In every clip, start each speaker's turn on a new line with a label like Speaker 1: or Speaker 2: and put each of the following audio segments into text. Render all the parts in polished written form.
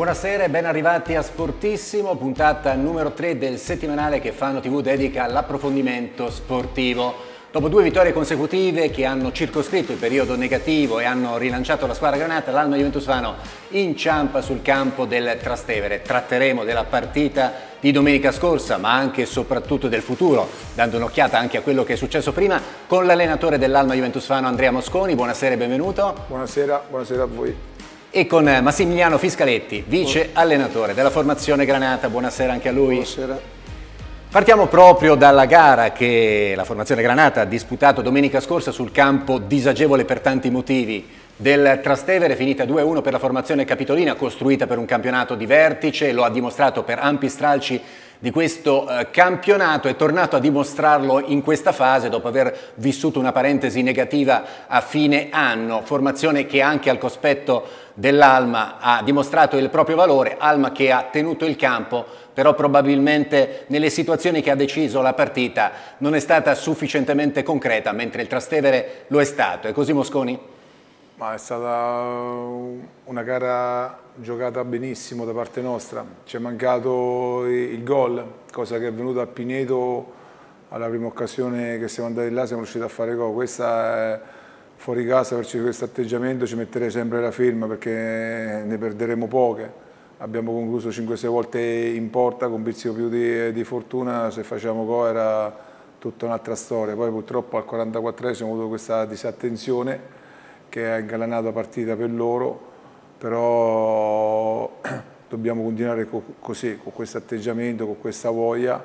Speaker 1: Buonasera e ben arrivati a Sportissimo, puntata numero 3 del settimanale che Fano TV dedica all'approfondimento sportivo. Dopo 2 vittorie consecutive che hanno circoscritto il periodo negativo e hanno rilanciato la squadra granata, l'Alma Juventus Fano inciampa sul campo del Trastevere. Tratteremo della partita di domenica scorsa, ma anche e soprattutto del futuro, dando un'occhiata anche a quello che è successo prima con l'allenatore dell'Alma Juventus Fano, Andrea Mosconi. Buonasera e benvenuto.
Speaker 2: Buonasera a voi.
Speaker 1: E con Massimiliano Fiscaletti, vice allenatore della formazione granata. Buonasera anche a lui.
Speaker 2: Buonasera.
Speaker 1: Partiamo proprio dalla gara che la formazione granata ha disputato domenica scorsa sul campo disagevole per tanti motivi del Trastevere, finita 2-1 per la formazione capitolina, costruita per un campionato di vertice, lo ha dimostrato per ampi stralci di questo campionato, è tornato a dimostrarlo in questa fase dopo aver vissuto una parentesi negativa a fine anno, formazione che anche al cospetto dell'Alma ha dimostrato il proprio valore, Alma che ha tenuto il campo, però probabilmente nelle situazioni che ha deciso la partita non è stata sufficientemente concreta, mentre il Trastevere lo è stato. È così, Mosconi?
Speaker 2: Ma è stata una gara giocata benissimo da parte nostra, ci è mancato il gol, cosa che è venuta a Pineto alla prima occasione che siamo andati là, siamo riusciti a fare gol. Questa è fuori casa, per questo atteggiamento ci metterei sempre la firma perché ne perderemo poche. Abbiamo concluso 5-6 volte in porta con un pizzico più di fortuna, se facciamo gol era tutta un'altra storia. Poi purtroppo al 44esimo abbiamo avuto questa disattenzione che ha ingalanato la partita per loro, però dobbiamo continuare così, con questo atteggiamento, con questa voglia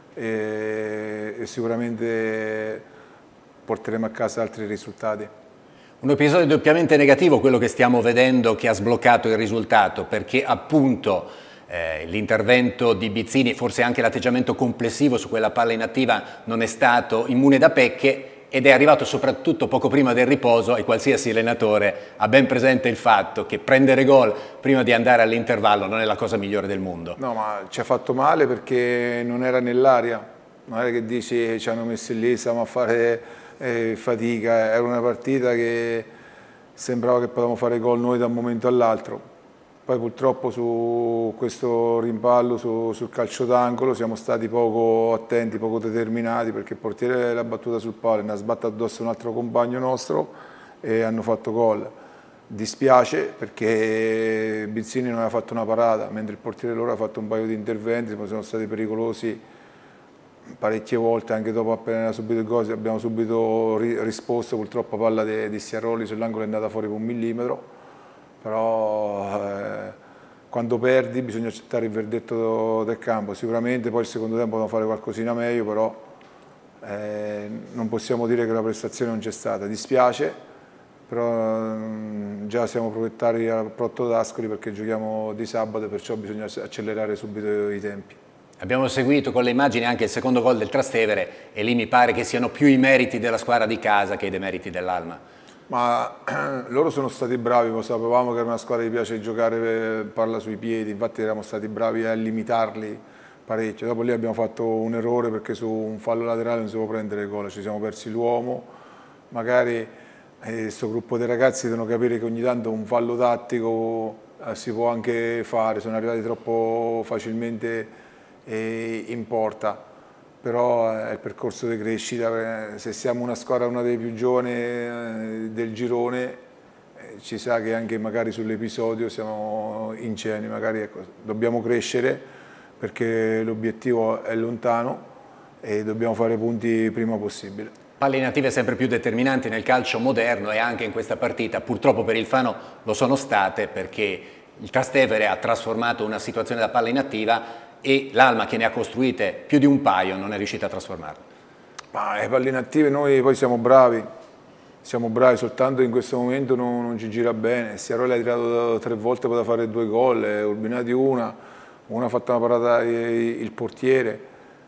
Speaker 2: e sicuramente porteremo a casa altri risultati.
Speaker 1: Un episodio doppiamente negativo quello che stiamo vedendo che ha sbloccato il risultato, perché appunto l'intervento di Bizzini e forse anche l'atteggiamento complessivo su quella palla inattiva non è stato immune da pecche ed è arrivato soprattutto poco prima del riposo e qualsiasi allenatore ha ben presente il fatto che prendere gol prima di andare all'intervallo non è la cosa migliore del mondo.
Speaker 2: No, ma ci ha fatto male perché non era nell'aria, non è che dici ci hanno messi lì, stiamo a fare fatica, era una partita che sembrava che potevamo fare gol noi da un momento all'altro. Poi purtroppo su questo rimpallo, sul calcio d'angolo, siamo stati poco attenti, poco determinati perché il portiere l'ha battuta sul palo, ne ha sbattuto addosso un altro compagno nostro e hanno fatto gol. Dispiace perché Bizzini non aveva fatto una parata, mentre il portiere loro ha fatto un paio di interventi, sono stati pericolosi parecchie volte, anche dopo appena subito il gol abbiamo subito risposto, purtroppo palla di Stiaroli sull'angolo è andata fuori per 1 millimetro. Però quando perdi bisogna accettare il verdetto del campo, sicuramente poi il secondo tempo dobbiamo fare qualcosina meglio, però non possiamo dire che la prestazione non c'è stata, dispiace, però già siamo proprietari al Protto d'Ascoli perché giochiamo di sabato e perciò bisogna accelerare subito i tempi.
Speaker 1: Abbiamo seguito con le immagini anche il secondo gol del Trastevere e lì mi pare che siano più i meriti della squadra di casa che i demeriti dell'Alma.
Speaker 2: Ma loro sono stati bravi, lo sapevamo che era una squadra che piace giocare palla sui piedi, infatti eravamo stati bravi a limitarli parecchio. Dopo lì abbiamo fatto un errore perché su un fallo laterale non si può prendere gol, ci siamo persi l'uomo. Magari questo gruppo di ragazzi devono capire che ogni tanto un fallo tattico si può anche fare, sono arrivati troppo facilmente in porta. Però è il percorso di crescita, se siamo una squadra, una delle più giovani del girone, ci sa che anche magari sull'episodio siamo ingenui, magari ecco, dobbiamo crescere perché l'obiettivo è lontano e dobbiamo fare punti prima possibile.
Speaker 1: Palle inattive sempre più determinanti nel calcio moderno e anche in questa partita, purtroppo per il Fano lo sono state perché il Trastevere ha trasformato una situazione da palla inattiva e l'Alma che ne ha costruite più di un paio non è riuscita a trasformarlo.
Speaker 2: Ma le palle inattive noi poi siamo bravi, soltanto in questo momento non ci gira bene. Stiaroli ha tirato 3 volte, poteva fare 2 gol, Urbinati una ha fatto una parata il portiere,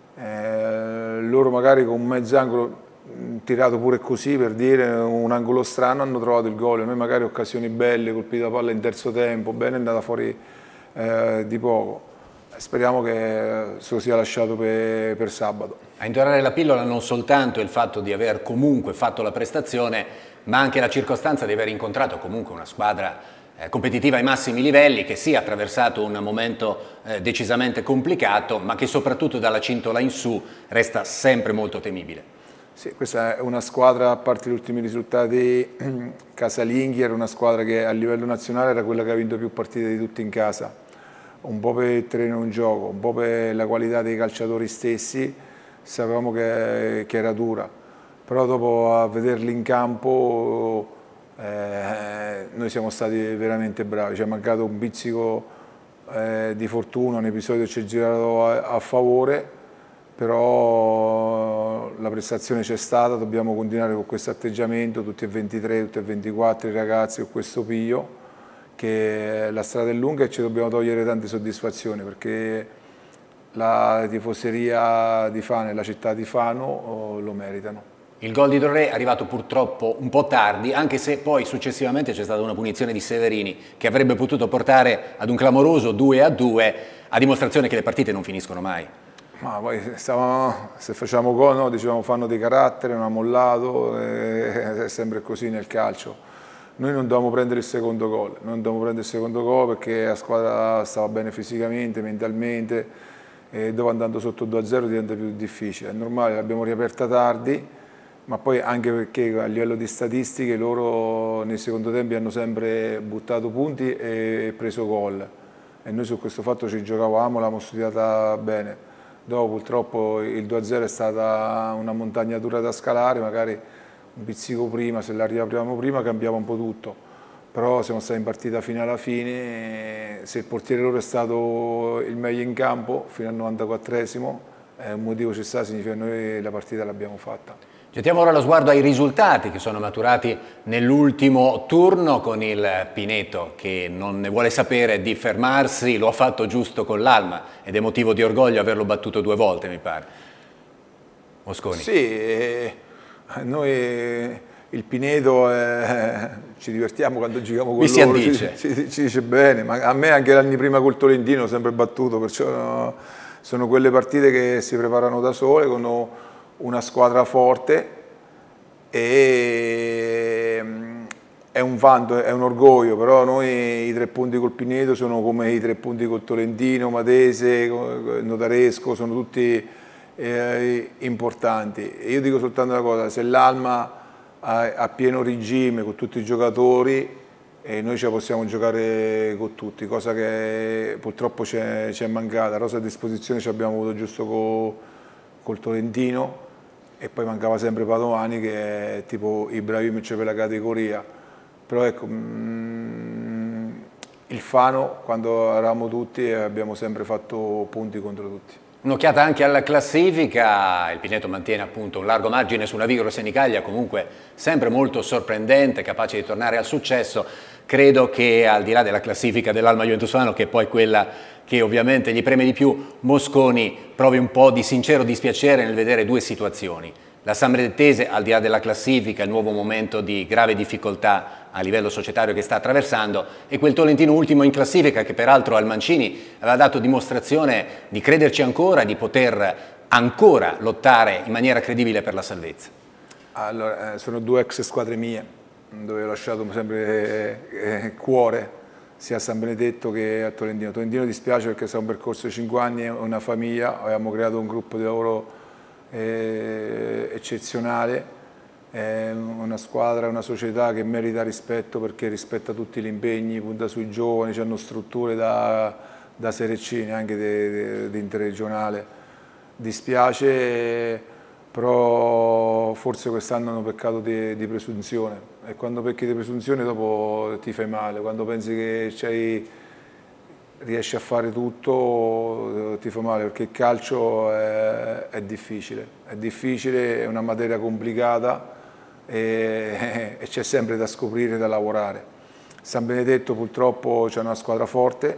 Speaker 2: loro magari con un mezz'angolo tirato pure così per dire un angolo strano hanno trovato il gol, noi magari occasioni belle, colpite la palla in terzo tempo, bene è andata fuori di poco. Speriamo che se lo sia lasciato per sabato.
Speaker 1: A indorare la pillola non soltanto il fatto di aver comunque fatto la prestazione, ma anche la circostanza di aver incontrato comunque una squadra competitiva ai massimi livelli, che sì ha attraversato un momento decisamente complicato, ma che soprattutto dalla cintola in su resta sempre molto temibile.
Speaker 2: Sì, questa è una squadra, a parte gli ultimi risultati casalinghi, era una squadra che a livello nazionale era quella che ha vinto più partite di tutti in casa, un po' per il terreno in gioco, un po' per la qualità dei calciatori stessi, sapevamo che era dura, però dopo a vederli in campo noi siamo stati veramente bravi, ci è mancato un pizzico di fortuna, un episodio ci è girato a favore, però la prestazione c'è stata, dobbiamo continuare con questo atteggiamento, tutti e 23, tutti e 24 i ragazzi con questo piglio, che la strada è lunga e ci dobbiamo togliere tante soddisfazioni, perché la tifoseria di Fano e la città di Fano lo meritano.
Speaker 1: Il gol di Doré è arrivato purtroppo un po' tardi, anche se poi successivamente c'è stata una punizione di Severini che avrebbe potuto portare ad un clamoroso 2-2, a dimostrazione che le partite non finiscono mai.
Speaker 2: Ma poi se facciamo gol, no, dicevamo fanno di carattere, non ha mollato, è sempre così nel calcio. Noi non dovevamo prendere il secondo gol, perché la squadra stava bene fisicamente, mentalmente, e dopo andando sotto 2-0 diventa più difficile. È normale, l'abbiamo riaperta tardi, ma poi anche perché a livello di statistiche loro nei secondo tempi hanno sempre buttato punti e preso gol. E noi su questo fatto ci giocavamo, l'abbiamo studiata bene. Dopo purtroppo il 2-0 è stata una montagnatura da scalare, magari un pizzico prima, se la riapriamo prima cambiava un po' tutto, però siamo stati in partita fino alla fine, se il portiere loro è stato il meglio in campo fino al 94esimo, un motivo ci sta, significa che noi la partita l'abbiamo fatta.
Speaker 1: Gettiamo ora lo sguardo ai risultati che sono maturati nell'ultimo turno, con il Pineto che non ne vuole sapere di fermarsi, lo ha fatto giusto con l'Alma ed è motivo di orgoglio averlo battuto 2 volte, mi pare. Mosconi.
Speaker 2: Sì, noi il Pineto ci divertiamo quando giochiamo con loro, ci dice bene, ma a me anche l'anni prima col Tolentino ho sempre battuto, perciò sono quelle partite che si preparano da sole, con una squadra forte, e è un vanto, è un orgoglio, però noi i 3 punti col Pineto sono come i 3 punti col Tolentino, Matese, Notaresco, sono tutti importanti. E io dico soltanto una cosa: se l'Alma a pieno regime con tutti i giocatori, noi ce la possiamo giocare con tutti, cosa che purtroppo ci è mancata. Rosa a disposizione ci abbiamo avuto giusto col Tolentino, e poi mancava sempre Padovani, che è tipo Ibrahimovic per la categoria. Però ecco, il Fano, quando eravamo tutti, abbiamo sempre fatto punti contro tutti.
Speaker 1: Un'occhiata anche alla classifica, il Pineto mantiene appunto un largo margine sulla Vigoro Senigallia, comunque sempre molto sorprendente, capace di tornare al successo. Credo che al di là della classifica dell'Alma Juventus Fano, che è poi quella che ovviamente gli preme di più, Mosconi provi un po' di sincero dispiacere nel vedere 2 situazioni. La Sambridettese, al di là della classifica, il nuovo momento di grave difficoltà a livello societario che sta attraversando, e quel Tolentino ultimo in classifica che peraltro al Mancini aveva dato dimostrazione di crederci ancora, di poter ancora lottare in maniera credibile per la salvezza.
Speaker 2: Allora, sono 2 ex squadre mie, dove ho lasciato sempre cuore, sia a San Benedetto che a Tolentino. Tolentino dispiace perché è stato un percorso di 5 anni, una famiglia, avevamo creato un gruppo di lavoro eccezionale, è una squadra, una società che merita rispetto, perché rispetta tutti gli impegni, punta sui giovani, hanno strutture da Serie C, neanche di interregionale. Dispiace, però forse quest'anno hanno peccato di presunzione, e quando pecchi di presunzione dopo ti fai male, quando pensi che riesci a fare tutto ti fa male, perché il calcio è difficile, è una materia complicata, e c'è sempre da scoprire, da lavorare. San Benedetto purtroppo c'è una squadra forte,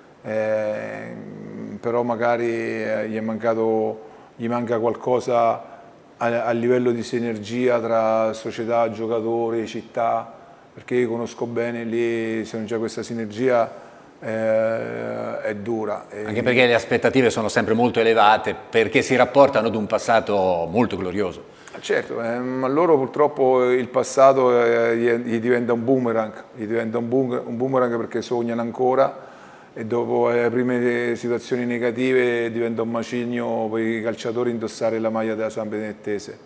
Speaker 2: però magari gli manca qualcosa a livello di sinergia tra società, giocatori, città, perché io conosco bene lì, se non c'è questa sinergia è dura.
Speaker 1: Anche perché le aspettative sono sempre molto elevate, perché si rapportano ad un passato molto glorioso.
Speaker 2: Certo, ma loro purtroppo il passato gli diventa un boomerang, un boomerang perché sognano ancora e dopo le prime situazioni negative diventa un macigno per i calciatori indossare la maglia della San Benedettese.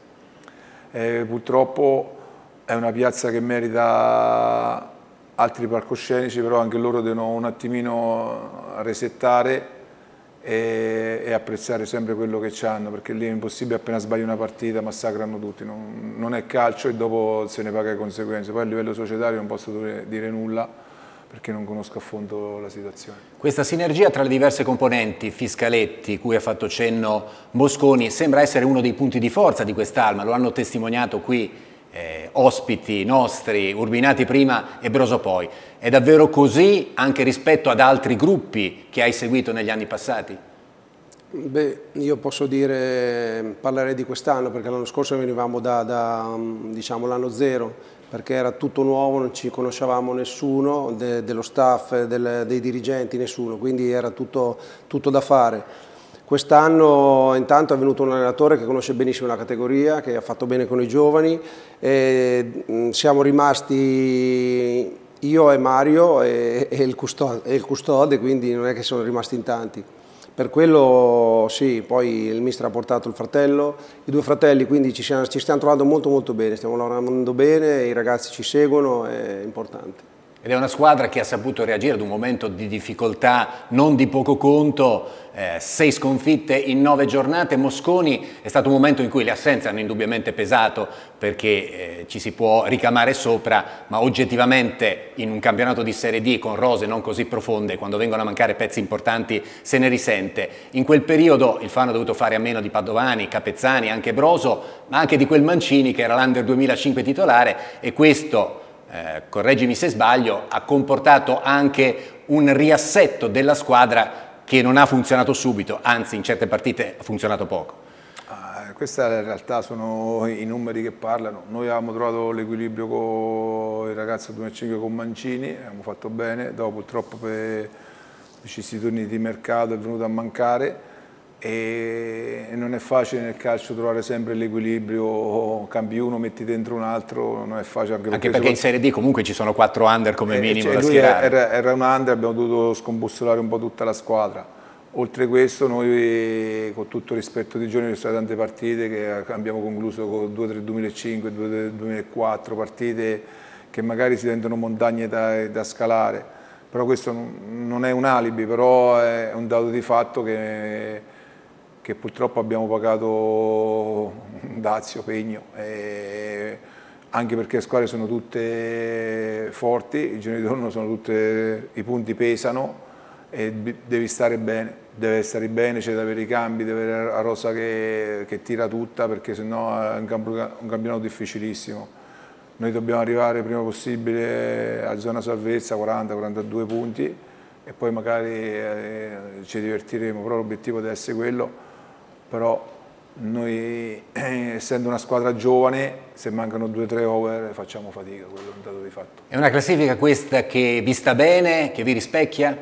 Speaker 2: Purtroppo è una piazza che merita altri palcoscenici, però anche loro devono un attimino resettare e apprezzare sempre quello che hanno, perché lì è impossibile, appena sbagli una partita massacrano tutti, non è calcio e dopo se ne paga le conseguenze. Poi a livello societario non posso dire nulla perché non conosco a fondo la situazione.
Speaker 1: Questa sinergia tra le diverse componenti, Fiscaletti, cui ha fatto cenno Mosconi, sembra essere uno dei punti di forza di quest'Alma, lo hanno testimoniato qui ospiti nostri, Urbinati prima e Broso poi. È davvero così anche rispetto ad altri gruppi che hai seguito negli anni passati?
Speaker 3: Beh, io posso parlare di quest'anno, perché l'anno scorso venivamo diciamo, l'anno zero, perché era tutto nuovo, non ci conoscevamo nessuno, dello staff, dei dirigenti, nessuno, quindi era tutto da fare. Quest'anno intanto è venuto un allenatore che conosce benissimo la categoria, che ha fatto bene con i giovani, e siamo rimasti io e Mario e il custode, quindi non è che sono rimasti in tanti. Per quello sì, poi il mister ha portato il fratello, i due fratelli, quindi ci stiamo trovando molto bene, stiamo lavorando bene, i ragazzi ci seguono, è importante.
Speaker 1: Ed è una squadra che ha saputo reagire ad un momento di difficoltà non di poco conto, 6 sconfitte in 9 giornate. Mosconi, è stato un momento in cui le assenze hanno indubbiamente pesato, perché ci si può ricamare sopra, ma oggettivamente in un campionato di Serie D con rose non così profonde, quando vengono a mancare pezzi importanti se ne risente. In quel periodo il Fano ha dovuto fare a meno di Padovani, Capezzani, anche Broso, ma anche di quel Mancini che era l'Under 2005 titolare, e questo, correggimi se sbaglio, ha comportato anche un riassetto della squadra che non ha funzionato subito, anzi in certe partite ha funzionato poco.
Speaker 2: Questa in realtà sono i numeri che parlano. Noi avevamo trovato l'equilibrio con il ragazzo 2005 con Mancini, abbiamo fatto bene, dopo purtroppo per vicissitudini di mercato è venuto a mancare. E non è facile nel calcio trovare sempre l'equilibrio, cambi uno, metti dentro un altro, non è facile.
Speaker 1: Anche perché in Serie D comunque ci sono 4 under come minimo da schierare.
Speaker 2: Era un under, abbiamo dovuto scombussolare un po' tutta la squadra. Oltre questo noi, con tutto rispetto di giorni, ci sono state tante partite che abbiamo concluso con 2-3 2005, 2-3 2004, partite che magari si diventano montagne da scalare. Però questo non è un alibi, però è un dato di fatto che purtroppo abbiamo pagato dazio, pegno, anche perché le squadre sono tutte forti, i giorni di torno sono tutte, i punti pesano e devi stare bene, deve stare bene, c'è da avere i cambi, deve avere la rosa che tira tutta, perché sennò è un campionato difficilissimo. Noi dobbiamo arrivare prima possibile a zona salvezza, 40-42 punti, e poi magari ci divertiremo, però l'obiettivo deve essere quello. Però noi, essendo una squadra giovane, se mancano 2-3 over facciamo fatica, quello è un dato di fatto.
Speaker 1: È una classifica questa che vi sta bene, che vi rispecchia?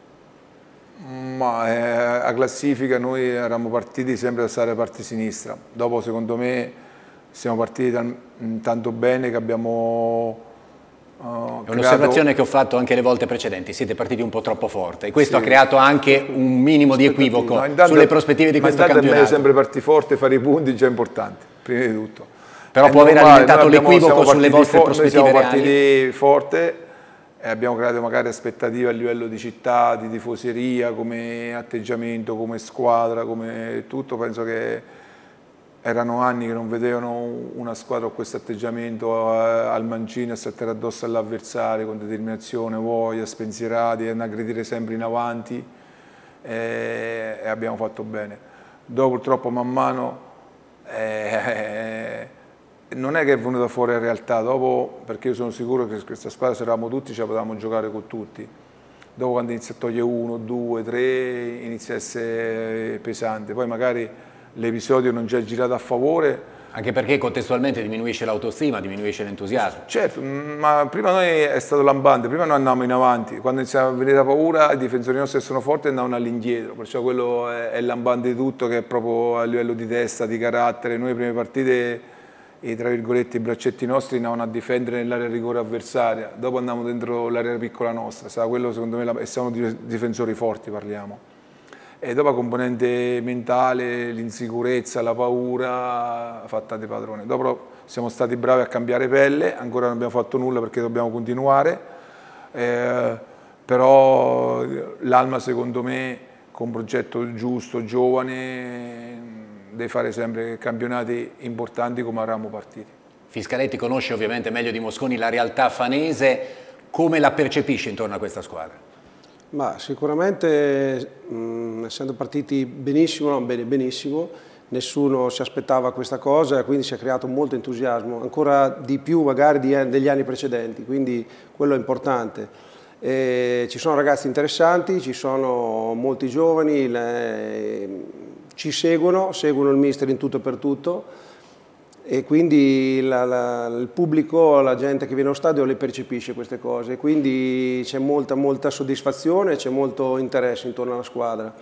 Speaker 2: Ma a classifica noi eravamo partiti sempre da stare a parte sinistra, dopo secondo me siamo partiti tanto bene che abbiamo...
Speaker 1: È un'osservazione che ho fatto anche le volte precedenti, siete partiti un po' troppo forte e questo ha creato anche un minimo di equivoco sulle prospettive di questo campionato.
Speaker 2: È meglio sempre partire forte, fare i punti, già è importante, prima di tutto.
Speaker 1: Però può aver alimentato l'equivoco sulle vostre prospettive reali.
Speaker 2: Noi siamo partiti forte e abbiamo creato magari aspettative a livello di città, di tifoseria, come atteggiamento, come squadra, come tutto. Penso che erano anni che non vedevano una squadra con questo atteggiamento al Mancini, a saltare addosso all'avversario con determinazione, voglia, spensierati, a aggredire sempre in avanti, e abbiamo fatto bene. Dopo purtroppo man mano non è che è venuta fuori la realtà, dopo, perché io sono sicuro che questa squadra, se eravamo tutti, ce la potevamo giocare con tutti. Dopo, quando inizia a togliere 1, 2, 3, inizia a essere pesante. Poi magari l'episodio non ci ha girato a favore.
Speaker 1: Anche perché contestualmente diminuisce l'autostima, diminuisce l'entusiasmo.
Speaker 2: Certo, ma prima noi è stato lampante, prima noi andavamo in avanti, quando iniziava a venire la paura i difensori nostri sono forti e andavano all'indietro, perciò quello è lampante di tutto, che è proprio a livello di testa, di carattere. Noi le prime partite tra virgolette, i braccetti nostri andavano a difendere nell'area di rigore avversaria, dopo andavamo dentro l'area piccola nostra, quello secondo me, e siamo difensori forti, parliamo. E dopo la componente mentale, l'insicurezza, la paura, fatta di padrone. Dopo siamo stati bravi a cambiare pelle, ancora non abbiamo fatto nulla perché dobbiamo continuare, però l'Alma secondo me, con un progetto giusto, giovane, deve fare sempre campionati importanti come eravamo partiti.
Speaker 1: Fiscaletti conosce ovviamente meglio di Mosconi la realtà fanese, come la percepisce intorno a questa squadra?
Speaker 3: Ma sicuramente, essendo partiti benissimo, non bene, benissimo, nessuno si aspettava questa cosa e quindi si è creato molto entusiasmo, ancora di più magari degli anni precedenti, quindi quello è importante. Ci sono ragazzi interessanti, ci sono molti giovani, ci seguono il mister in tutto e per tutto, e quindi il pubblico, la gente che viene allo stadio le percepisce queste cose, quindi c'è molta soddisfazione, c'è molto interesse intorno alla squadra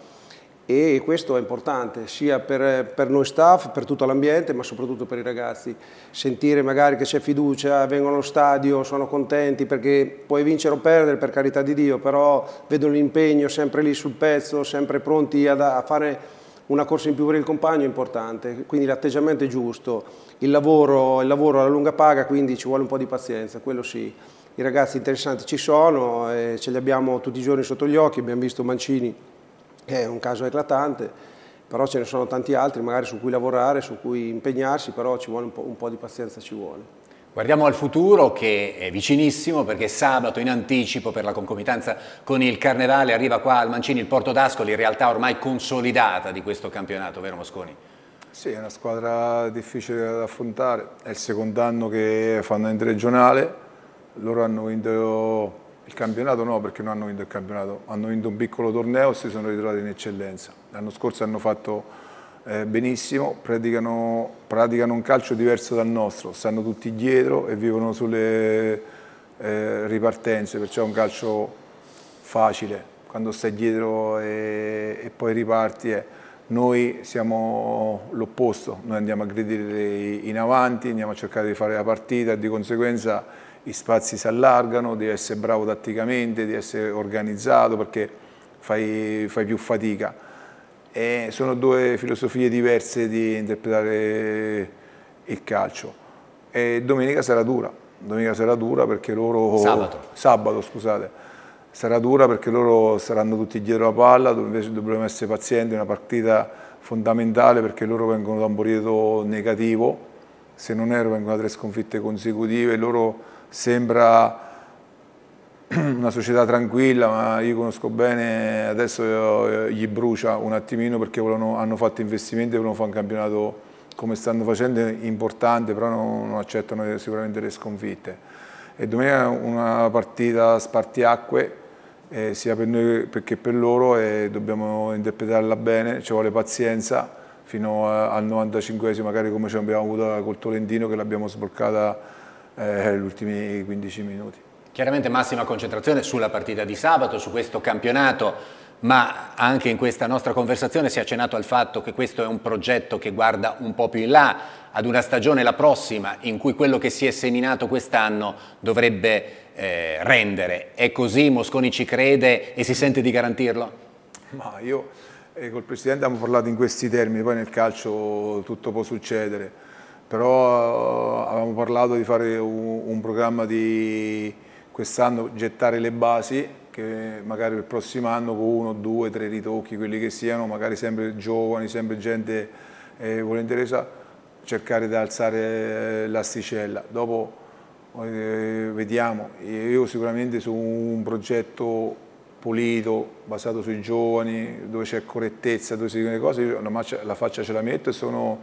Speaker 3: e questo è importante sia per noi staff, per tutto l'ambiente, ma soprattutto per i ragazzi. Sentire magari che c'è fiducia, vengono allo stadio, sono contenti perché puoi vincere o perdere, per carità di Dio, però vedono l'impegno sempre lì sul pezzo, sempre pronti a fare una corsa in più per il compagno è importante, quindi l'atteggiamento è giusto, il lavoro alla lunga paga, quindi ci vuole un po' di pazienza, quello sì. I ragazzi interessanti ci sono, ce li abbiamo tutti i giorni sotto gli occhi, abbiamo visto Mancini, che è un caso eclatante, però ce ne sono tanti altri magari su cui lavorare, su cui impegnarsi, però ci vuole un po' di pazienza, ci vuole.
Speaker 1: Guardiamo al futuro che è vicinissimo perché sabato in anticipo per la concomitanza con il Carnevale arriva qua al Mancini il Porto d'Ascoli, in realtà ormai consolidata di questo campionato, vero Mosconi?
Speaker 2: Sì, è una squadra difficile da affrontare, è il secondo anno che fanno interregionale, loro hanno vinto il campionato, no perché non hanno vinto il campionato, hanno vinto un piccolo torneo e si sono ritrovati in eccellenza. L'anno scorso hanno fatto benissimo, praticano un calcio diverso dal nostro, stanno tutti dietro e vivono sulle ripartenze, perciò è un calcio facile, quando stai dietro e poi riparti. Noi siamo l'opposto, noi andiamo a aggredire in avanti, andiamo a cercare di fare la partita e di conseguenza gli spazi si allargano, devi essere bravo tatticamente, devi essere organizzato perché fai più fatica. E sono due filosofie diverse di interpretare il calcio. E domenica sarà dura perché loro... Sabato, scusate. Sarà dura perché loro saranno tutti dietro la palla, invece dovremo essere pazienti, è una partita fondamentale perché loro vengono da un periodo negativo, se non erro vengono da 3 sconfitte consecutive, loro sembra una società tranquilla, ma io conosco bene, adesso gli brucia un attimino perché hanno fatto investimenti e volevano fare un campionato come stanno facendo importante, però non accettano sicuramente le sconfitte. E domenica è una partita spartiacque, sia per noi che per loro, e dobbiamo interpretarla bene, ci vuole pazienza fino al 95esimo, magari come ci abbiamo avuto col Tolentino che l'abbiamo sbloccata negli ultimi 15 minuti.
Speaker 1: Chiaramente massima concentrazione sulla partita di sabato, su questo campionato, ma anche in questa nostra conversazione si è accennato al fatto che questo è un progetto che guarda un po' più in là, ad una stagione la prossima in cui quello che si è seminato quest'anno dovrebbe rendere. È così? Mosconi ci crede e si sente di garantirlo?
Speaker 2: Ma io col Presidente abbiamo parlato in questi termini, poi nel calcio tutto può succedere, però avevamo parlato di fare un programma di quest'anno gettare le basi, che magari per il prossimo anno con 1, 2, 3 ritocchi, quelli che siano, magari sempre giovani, sempre gente volenterosa, cercare di alzare l'asticella. Dopo vediamo, io sicuramente su un progetto pulito, basato sui giovani, dove c'è correttezza, dove si dicono le cose, io la faccia ce la metto e sono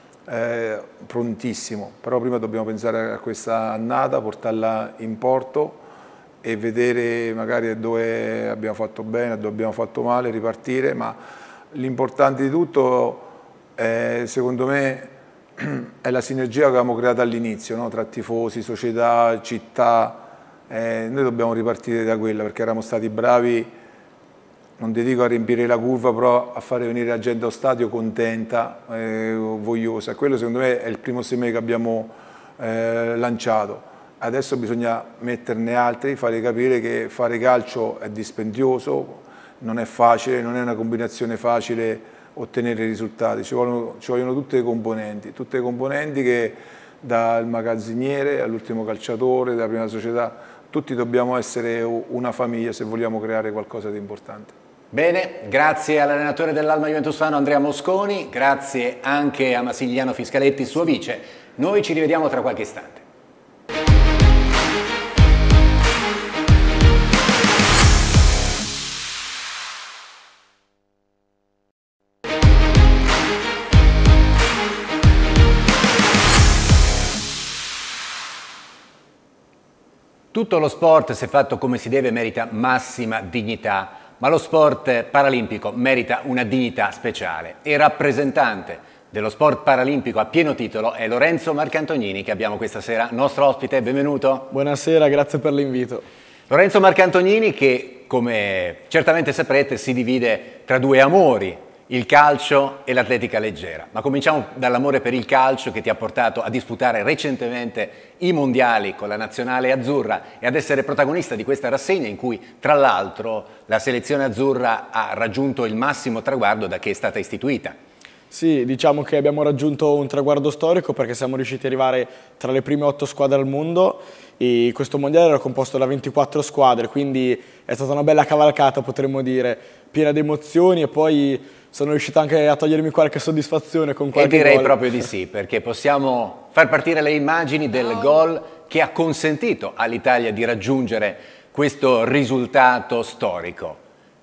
Speaker 2: prontissimo, però prima dobbiamo pensare a questa annata, portarla in porto e vedere magari dove abbiamo fatto bene, dove abbiamo fatto male, ripartire, ma l'importante di tutto secondo me è la sinergia che avevamo creato all'inizio, no? Tra tifosi, società, città, noi dobbiamo ripartire da quella perché eravamo stati bravi non ti dico a riempire la curva, però a fare venire la gente allo stadio contenta, vogliosa. Quello secondo me è il primo seme che abbiamo lanciato. Adesso bisogna metterne altri, fare capire che fare calcio è dispendioso, non è facile, non è una combinazione facile ottenere risultati, ci vogliono tutte le componenti che dal magazziniere all'ultimo calciatore, dalla prima società, tutti dobbiamo essere una famiglia se vogliamo creare qualcosa di importante.
Speaker 1: Bene, grazie all'allenatore dell'Alma Juventus Fano Andrea Mosconi, grazie anche a Massimiliano Fiscaletti, suo vice. Noi ci rivediamo tra qualche istante. Tutto lo sport, se fatto come si deve, merita massima dignità, ma lo sport paralimpico merita una dignità speciale. E rappresentante dello sport paralimpico a pieno titolo è Lorenzo Marcantonini, che abbiamo questa sera, nostro ospite. Benvenuto.
Speaker 4: Buonasera, grazie per l'invito.
Speaker 1: Lorenzo Marcantonini che, come certamente saprete, si divide tra due amori, il calcio e l'atletica leggera. Ma cominciamo dall'amore per il calcio che ti ha portato a disputare recentemente i mondiali con la nazionale azzurra e ad essere protagonista di questa rassegna in cui, tra l'altro, la selezione azzurra ha raggiunto il massimo traguardo da che è stata istituita.
Speaker 4: Sì, diciamo che abbiamo raggiunto un traguardo storico perché siamo riusciti ad arrivare tra le prime 8 squadre al mondo e questo mondiale era composto da 24 squadre, quindi è stata una bella cavalcata, potremmo dire, piena di emozioni, e poi sono riuscito anche a togliermi qualche soddisfazione con qualche
Speaker 1: gol. E direi
Speaker 4: gol.
Speaker 1: proprio di sì, perché possiamo far partire le immagini del gol che ha consentito all'Italia di raggiungere questo risultato storico.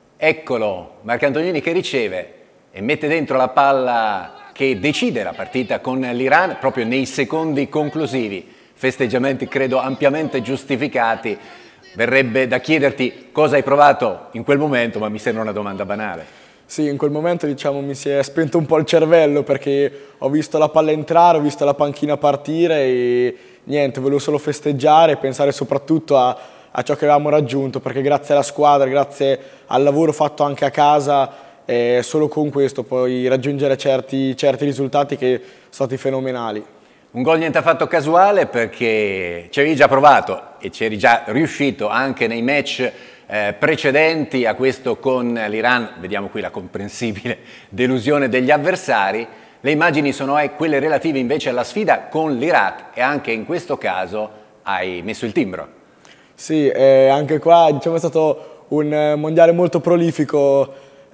Speaker 1: Eccolo, Marcantonini che riceve e mette dentro la palla che decide la partita con l'Iran proprio nei secondi conclusivi. Festeggiamenti credo ampiamente giustificati. Verrebbe da chiederti cosa hai provato in quel momento, ma mi sembra una domanda banale.
Speaker 4: Sì, in quel momento diciamo mi si è spento un po' il cervello perché ho visto la palla entrare, ho visto la panchina partire e niente, volevo solo festeggiare e pensare soprattutto a ciò che avevamo raggiunto, perché grazie alla squadra, grazie al lavoro fatto anche a casa, solo con questo puoi raggiungere certi risultati che sono stati fenomenali.
Speaker 1: Un gol niente affatto casuale perché ci avevi già provato e ci eri già riuscito anche nei match precedenti a questo con l'Iran. Vediamo qui la comprensibile delusione degli avversari. Le immagini sono quelle relative invece alla sfida con l'Iraq e anche in questo caso hai messo il timbro.
Speaker 4: Sì, anche qua diciamo, è stato un mondiale molto prolifico,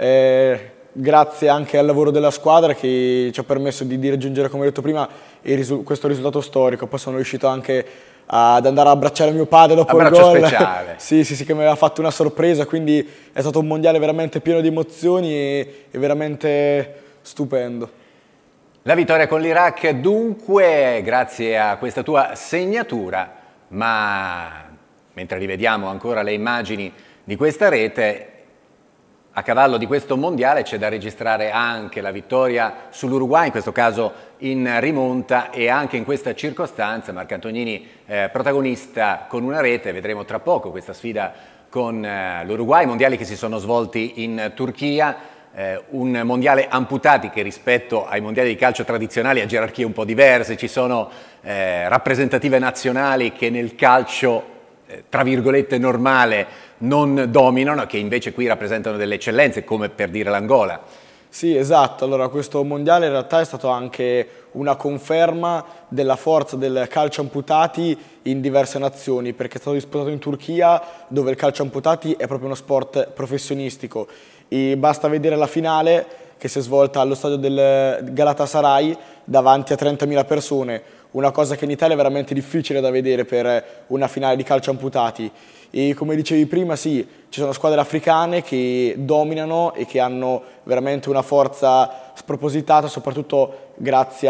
Speaker 4: grazie anche al lavoro della squadra che ci ha permesso di raggiungere, come ho detto prima, questo risultato storico. Poi sono riuscito anche ad andare a abbracciare mio padre dopo il gol.
Speaker 1: Speciale.
Speaker 4: Sì, che mi aveva fatto una sorpresa, quindi è stato un mondiale veramente pieno di emozioni e veramente stupendo.
Speaker 1: La vittoria con l'Iraq dunque, grazie a questa tua segnatura, ma mentre rivediamo ancora le immagini di questa rete, a cavallo di questo mondiale c'è da registrare anche la vittoria sull'Uruguay, in questo caso in rimonta, e anche in questa circostanza Marcantonini protagonista con una rete. Vedremo tra poco questa sfida con l'Uruguay, mondiali che si sono svolti in Turchia, un mondiale amputati che rispetto ai mondiali di calcio tradizionali ha gerarchie un po' diverse, ci sono rappresentative nazionali che nel calcio tra virgolette normale non dominano, che invece qui rappresentano delle eccellenze, come per dire l'Angola.
Speaker 4: Sì, esatto. Allora, questo mondiale in realtà è stato anche una conferma della forza del calcio amputati in diverse nazioni, perché è stato disputato in Turchia, dove il calcio amputati è proprio uno sport professionistico, e basta vedere la finale che si è svolta allo stadio del Galatasaray davanti a 30.000 persone, una cosa che in Italia è veramente difficile da vedere per una finale di calcio amputati. E come dicevi prima, sì, ci sono squadre africane che dominano e che hanno veramente una forza spropositata, soprattutto grazie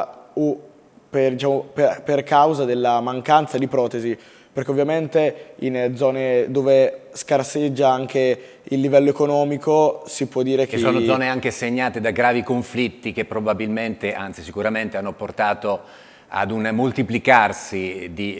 Speaker 4: per causa della mancanza di protesi, perché ovviamente in zone dove scarseggia anche il livello economico si può dire che
Speaker 1: sono zone anche segnate da gravi conflitti che probabilmente, anzi sicuramente, hanno portato ad un moltiplicarsi di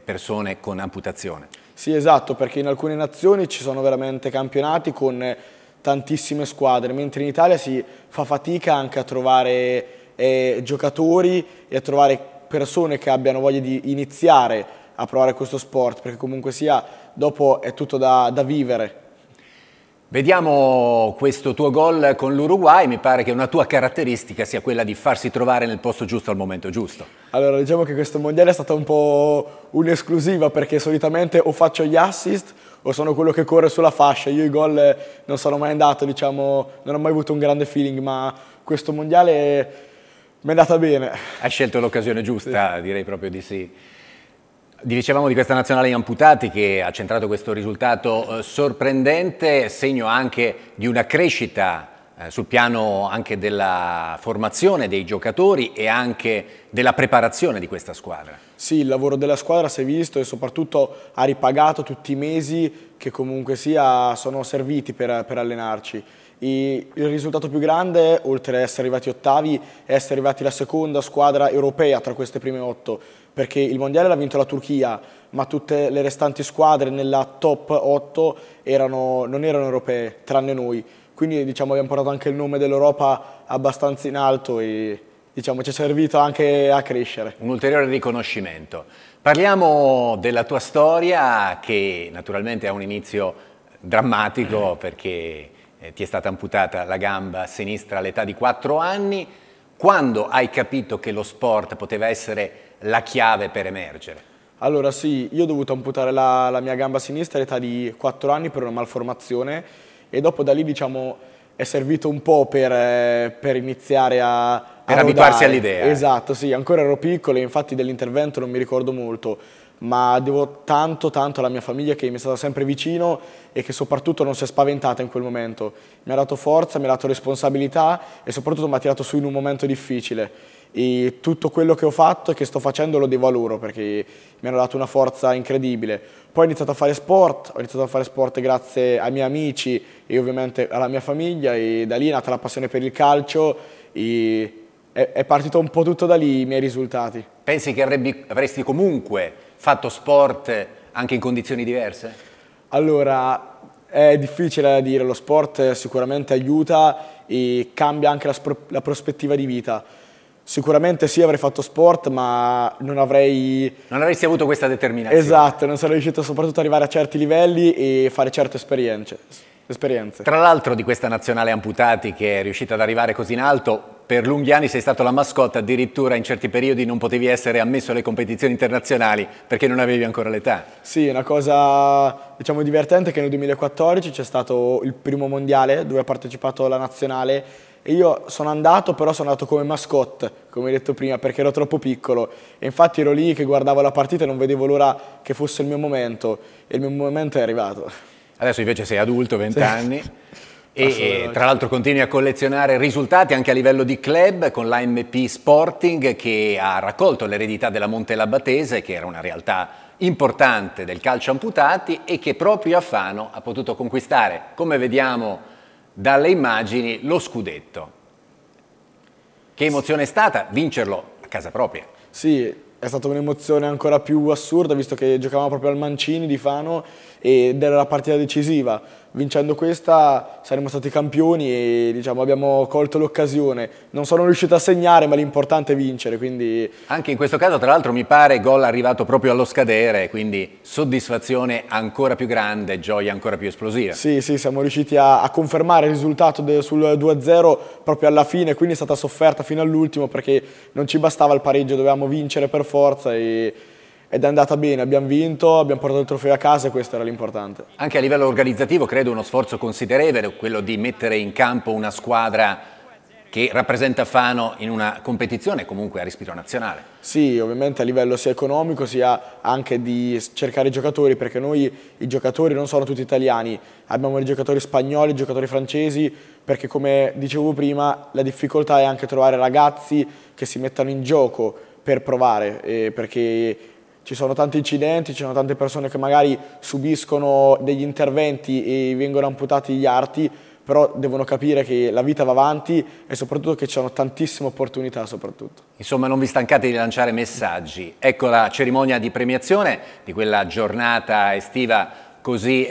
Speaker 1: persone con amputazione.
Speaker 4: Sì, esatto, perché in alcune nazioni ci sono veramente campionati con tantissime squadre, mentre in Italia si fa fatica anche a trovare giocatori e a trovare persone che abbiano voglia di iniziare a provare questo sport, perché comunque sia dopo è tutto da vivere.
Speaker 1: Vediamo questo tuo gol con l'Uruguay, mi pare che una tua caratteristica sia quella di farsi trovare nel posto giusto al momento giusto.
Speaker 4: Allora, diciamo che questo mondiale è stata un po' un'esclusiva, perché solitamente o faccio gli assist o sono quello che corre sulla fascia. Io i gol non sono mai andato, diciamo, non ho mai avuto un grande feeling, ma questo mondiale mi è andata bene.
Speaker 1: Hai scelto l'occasione giusta, sì. Direi proprio di sì. Dicevamo di questa nazionale di amputati che ha centrato questo risultato sorprendente, segno anche di una crescita sul piano anche della formazione dei giocatori e anche della preparazione di questa squadra.
Speaker 4: Sì, il lavoro della squadra si è visto e soprattutto ha ripagato tutti i mesi che comunque sia sono serviti per allenarci. Il risultato più grande, oltre ad essere arrivati ottavi, è essere arrivati la seconda squadra europea tra queste prime 8, perché il mondiale l'ha vinto la Turchia, ma tutte le restanti squadre nella top 8 non erano europee, tranne noi. Quindi diciamo, abbiamo portato anche il nome dell'Europa abbastanza in alto e diciamo, ci è servito anche a crescere.
Speaker 1: Un ulteriore riconoscimento. Parliamo della tua storia che naturalmente ha un inizio drammatico perché ti è stata amputata la gamba sinistra all'età di 4 anni. Quando hai capito che lo sport poteva essere la chiave per emergere?
Speaker 4: Allora sì, io ho dovuto amputare la mia gamba sinistra all'età di 4 anni per una malformazione e dopo da lì diciamo è servito un po' per iniziare a
Speaker 1: abituarsi all'idea.
Speaker 4: Esatto, sì, ancora ero piccolo e infatti dell'intervento non mi ricordo molto, ma devo tanto alla mia famiglia che mi è stata sempre vicino e che soprattutto non si è spaventata in quel momento. Mi ha dato forza, mi ha dato responsabilità e soprattutto mi ha tirato su in un momento difficile. E tutto quello che ho fatto e che sto facendo lo devo a loro perché mi hanno dato una forza incredibile. Poi ho iniziato a fare sport grazie ai miei amici e ovviamente alla mia famiglia e da lì è nata la passione per il calcio e è partito un po' tutto da lì i miei risultati.
Speaker 1: Pensi che avresti comunque fatto sport anche in condizioni diverse?
Speaker 4: Allora, è difficile da dire, lo sport sicuramente aiuta e cambia anche la prospettiva di vita. Sicuramente sì, avrei fatto sport, ma non
Speaker 1: avresti avuto questa determinazione.
Speaker 4: Esatto, non sarei riuscito soprattutto ad arrivare a certi livelli e fare certe esperienze.
Speaker 1: Tra l'altro di questa nazionale amputati che è riuscita ad arrivare così in alto, per lunghi anni sei stato la mascotte, addirittura in certi periodi non potevi essere ammesso alle competizioni internazionali perché non avevi ancora l'età.
Speaker 4: Sì, una cosa diciamo divertente è che nel 2014 c'è stato il primo mondiale dove ha partecipato la nazionale e io sono andato, però sono andato come mascotte, come hai detto prima, perché ero troppo piccolo e infatti ero lì che guardavo la partita e non vedevo l'ora che fosse il mio momento e il mio momento è arrivato.
Speaker 1: Adesso invece sei adulto, 20 anni e tra l'altro continui a collezionare risultati anche a livello di club con l'AMP Sporting che ha raccolto l'eredità della Montelabbatese, che era una realtà importante del calcio amputati e che proprio a Fano ha potuto conquistare, come vediamo dalle immagini, lo scudetto. Che emozione è stata vincerlo a casa propria?
Speaker 4: Sì, è stata un'emozione ancora più assurda visto che giocavamo proprio al Mancini di Fano ed era la partita decisiva. Vincendo questa saremmo stati campioni e diciamo, abbiamo colto l'occasione. Non sono riuscito a segnare, ma l'importante è vincere. Quindi...
Speaker 1: Anche in questo caso, tra l'altro, mi pare gol arrivato proprio allo scadere, quindi soddisfazione ancora più grande, gioia ancora più esplosiva.
Speaker 4: Sì, siamo riusciti a confermare il risultato sul 2-0 proprio alla fine, quindi è stata sofferta fino all'ultimo perché non ci bastava il pareggio, dovevamo vincere per forza ed è andata bene, abbiamo vinto, abbiamo portato il trofeo a casa e questo era l'importante.
Speaker 1: Anche a livello organizzativo credo uno sforzo considerevole, quello di mettere in campo una squadra che rappresenta Fano in una competizione comunque a respiro nazionale.
Speaker 4: Sì, ovviamente a livello sia economico sia anche di cercare i giocatori, perché noi i giocatori non sono tutti italiani, abbiamo i giocatori spagnoli, i giocatori francesi, perché come dicevo prima la difficoltà è anche trovare ragazzi che si mettano in gioco per provare, perché ci sono tanti incidenti, ci sono tante persone che magari subiscono degli interventi e vengono amputati gli arti, però devono capire che la vita va avanti e soprattutto che ci sono tantissime opportunità soprattutto.
Speaker 1: Insomma, non vi stancate di lanciare messaggi. Ecco la cerimonia di premiazione di quella giornata estiva così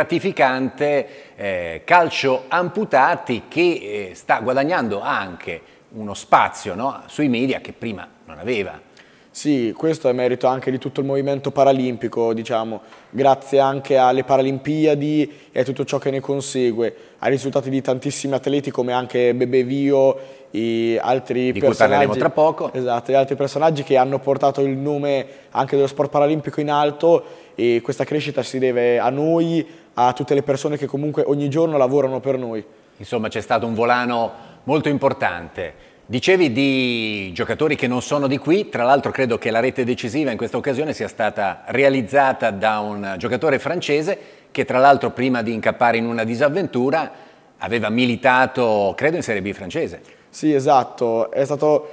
Speaker 1: gratificante, Calcio Amputati, che sta guadagnando anche uno spazio, no, sui media che prima non aveva.
Speaker 4: Sì, questo è merito anche di tutto il movimento paralimpico, diciamo, grazie anche alle Paralimpiadi e a tutto ciò che ne consegue, ai risultati di tantissimi atleti come anche Bebe Vio e altri
Speaker 1: di cui parleremo tra poco.
Speaker 4: Esatto, e altri personaggi che hanno portato il nome anche dello sport paralimpico in alto, e questa crescita si deve a noi, a tutte le persone che comunque ogni giorno lavorano per noi.
Speaker 1: Insomma, c'è stato un volano molto importante. Dicevi di giocatori che non sono di qui, tra l'altro credo che la rete decisiva in questa occasione sia stata realizzata da un giocatore francese che tra l'altro prima di incappare in una disavventura aveva militato, credo, in Serie B francese.
Speaker 4: Sì, esatto, è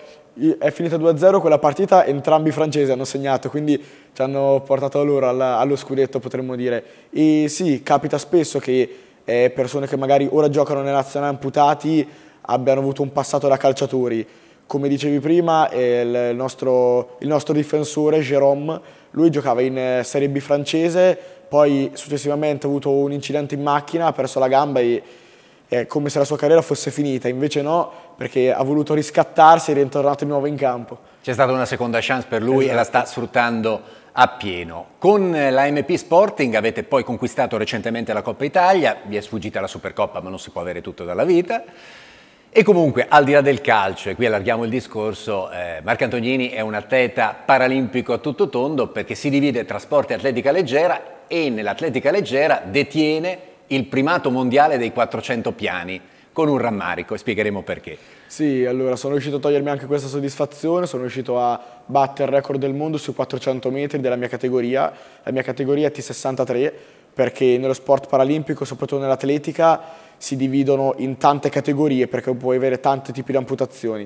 Speaker 4: finita 2-0 quella partita, entrambi i francesi hanno segnato, quindi ci hanno portato loro allo scudetto, potremmo dire. E sì, capita spesso che persone che magari ora giocano nella nazionale amputati abbiano avuto un passato da calciatori. Come dicevi prima, il nostro difensore, Jérôme, lui giocava in Serie B francese, poi successivamente ha avuto un incidente in macchina, ha perso la gamba e è come se la sua carriera fosse finita, invece no, perché ha voluto riscattarsi e è rientrato di nuovo in campo.
Speaker 1: C'è stata una seconda chance per lui, esatto, e la sta sfruttando appieno. Con la MP Sporting avete poi conquistato recentemente la Coppa Italia, vi è sfuggita la Supercoppa, ma non si può avere tutto dalla vita. E comunque, al di là del calcio, e qui allarghiamo il discorso, Marco Antognini è un atleta paralimpico a tutto tondo perché si divide tra sport e atletica leggera e nell'atletica leggera detiene il primato mondiale dei 400 piani, con un rammarico, e spiegheremo perché.
Speaker 4: Sì, allora sono riuscito a togliermi anche questa soddisfazione, sono riuscito a battere il record del mondo sui 400 metri della mia categoria. La mia categoria è T63, perché nello sport paralimpico, soprattutto nell'atletica, si dividono in tante categorie perché puoi avere tanti tipi di amputazioni.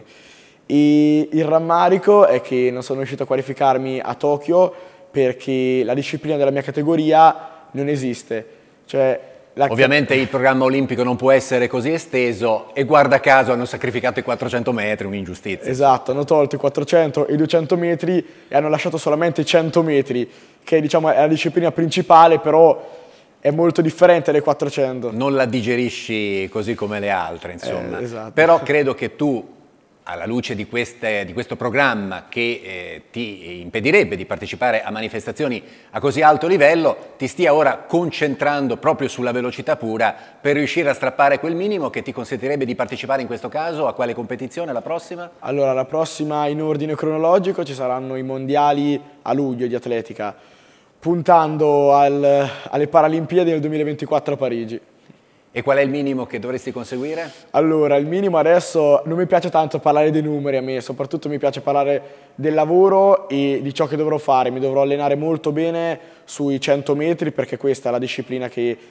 Speaker 4: E il rammarico è che non sono riuscito a qualificarmi a Tokyo perché la disciplina della mia categoria non esiste. Cioè,
Speaker 1: ovviamente il programma olimpico non può essere così esteso e guarda caso hanno sacrificato i 400 metri, un'ingiustizia.
Speaker 4: Esatto, hanno tolto i 400 e i 200 metri e hanno lasciato solamente i 100 metri, che diciamo è la disciplina principale, però è molto differente dai 400.
Speaker 1: Non la digerisci così come le altre, insomma.
Speaker 4: Esatto.
Speaker 1: Però credo che tu, alla luce di questo programma che ti impedirebbe di partecipare a manifestazioni a così alto livello, ti stia ora concentrando proprio sulla velocità pura per riuscire a strappare quel minimo che ti consentirebbe di partecipare in questo caso. A quale competizione la prossima?
Speaker 4: Allora, la prossima in ordine cronologico ci saranno i mondiali a luglio di atletica, puntando alle Paralimpiadi del 2024 a Parigi.
Speaker 1: E qual è il minimo che dovresti conseguire?
Speaker 4: Allora, il minimo adesso non mi piace tanto parlare dei numeri a me, soprattutto mi piace parlare del lavoro e di ciò che dovrò fare. Mi dovrò allenare molto bene sui 100 metri perché questa è la disciplina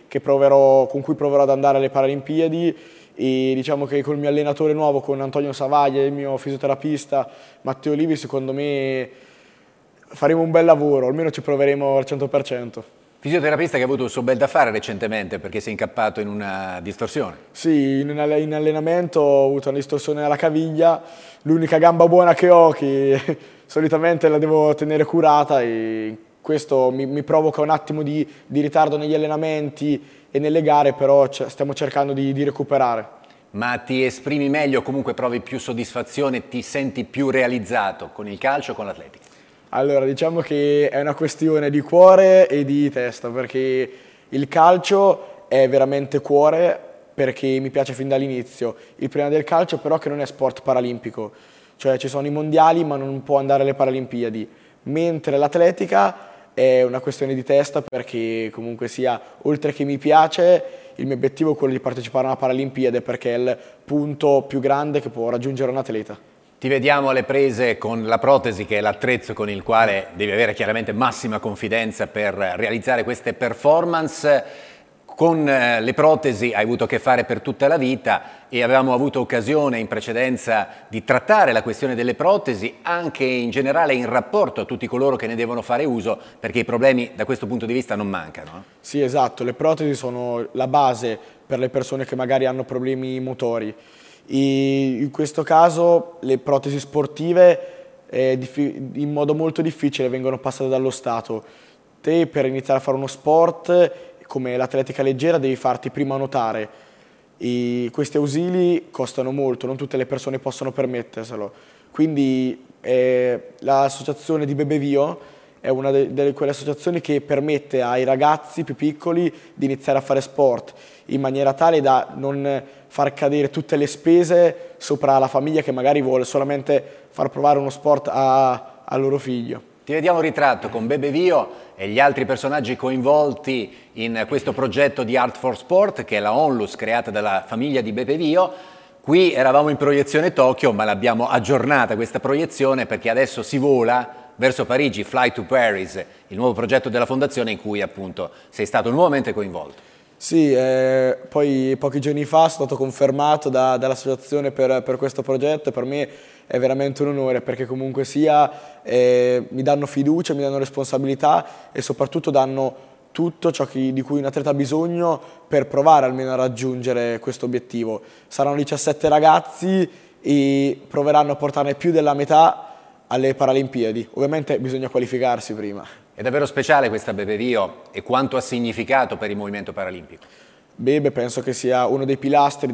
Speaker 4: con cui proverò ad andare alle Paralimpiadi, e diciamo che con il mio allenatore nuovo, con Antonio Savaglia e il mio fisioterapista Matteo Olivi, secondo me faremo un bel lavoro, almeno ci proveremo al 100%.
Speaker 1: Fisioterapista che ha avuto il suo bel da fare recentemente perché si è incappato in una distorsione.
Speaker 4: Sì, in allenamento ho avuto una distorsione alla caviglia, l'unica gamba buona che ho, che solitamente la devo tenere curata, e questo mi provoca un attimo di ritardo negli allenamenti e nelle gare, però stiamo cercando di recuperare.
Speaker 1: Ma ti esprimi meglio, comunque provi più soddisfazione, ti senti più realizzato con il calcio o con l'atletica?
Speaker 4: Allora, diciamo che è una questione di cuore e di testa, perché il calcio è veramente cuore, perché mi piace fin dall'inizio. Il problema del calcio però è che non è sport paralimpico, cioè ci sono i mondiali ma non può andare alle Paralimpiadi, mentre l'atletica è una questione di testa, perché comunque sia, oltre che mi piace, il mio obiettivo è quello di partecipare a una Paralimpiade, perché è il punto più grande che può raggiungere un atleta.
Speaker 1: Ti vediamo alle prese con la protesi, che è l'attrezzo con il quale devi avere chiaramente massima confidenza per realizzare queste performance. Con le protesi hai avuto a che fare per tutta la vita e avevamo avuto occasione in precedenza di trattare la questione delle protesi anche in generale in rapporto a tutti coloro che ne devono fare uso, perché i problemi da questo punto di vista non mancano.
Speaker 4: Sì, esatto, le protesi sono la base per le persone che magari hanno problemi motori. In questo caso le protesi sportive in modo molto difficile vengono passate dallo Stato. Te, per iniziare a fare uno sport, come l'atletica leggera devi farti prima nuotare. Questi ausili costano molto, non tutte le persone possono permetterselo. Quindi l'associazione di Bebevio è una delle quelle associazioni che permette ai ragazzi più piccoli di iniziare a fare sport in maniera tale da non far cadere tutte le spese sopra la famiglia che magari vuole solamente far provare uno sport al loro figlio.
Speaker 1: Ti vediamo un ritratto con Bebevio e gli altri personaggi coinvolti in questo progetto di Art for Sport, che è la Onlus creata dalla famiglia di Bebevio. Qui eravamo in proiezione Tokyo, ma l'abbiamo aggiornata questa proiezione perché adesso si vola verso Parigi, Fly to Paris, il nuovo progetto della fondazione in cui appunto sei stato nuovamente coinvolto.
Speaker 4: Sì, poi pochi giorni fa sono stato confermato dall'associazione per questo progetto e per me è veramente un onore perché comunque sia mi danno fiducia, mi danno responsabilità e soprattutto danno tutto ciò di cui un atleta ha bisogno per provare almeno a raggiungere questo obiettivo. Saranno 17 ragazzi e proveranno a portarne più della metà alle Paralimpiadi. Ovviamente bisogna qualificarsi prima.
Speaker 1: È davvero speciale questa Bebevio e quanto ha significato per il movimento paralimpico?
Speaker 4: Bebe penso che sia uno dei pilastri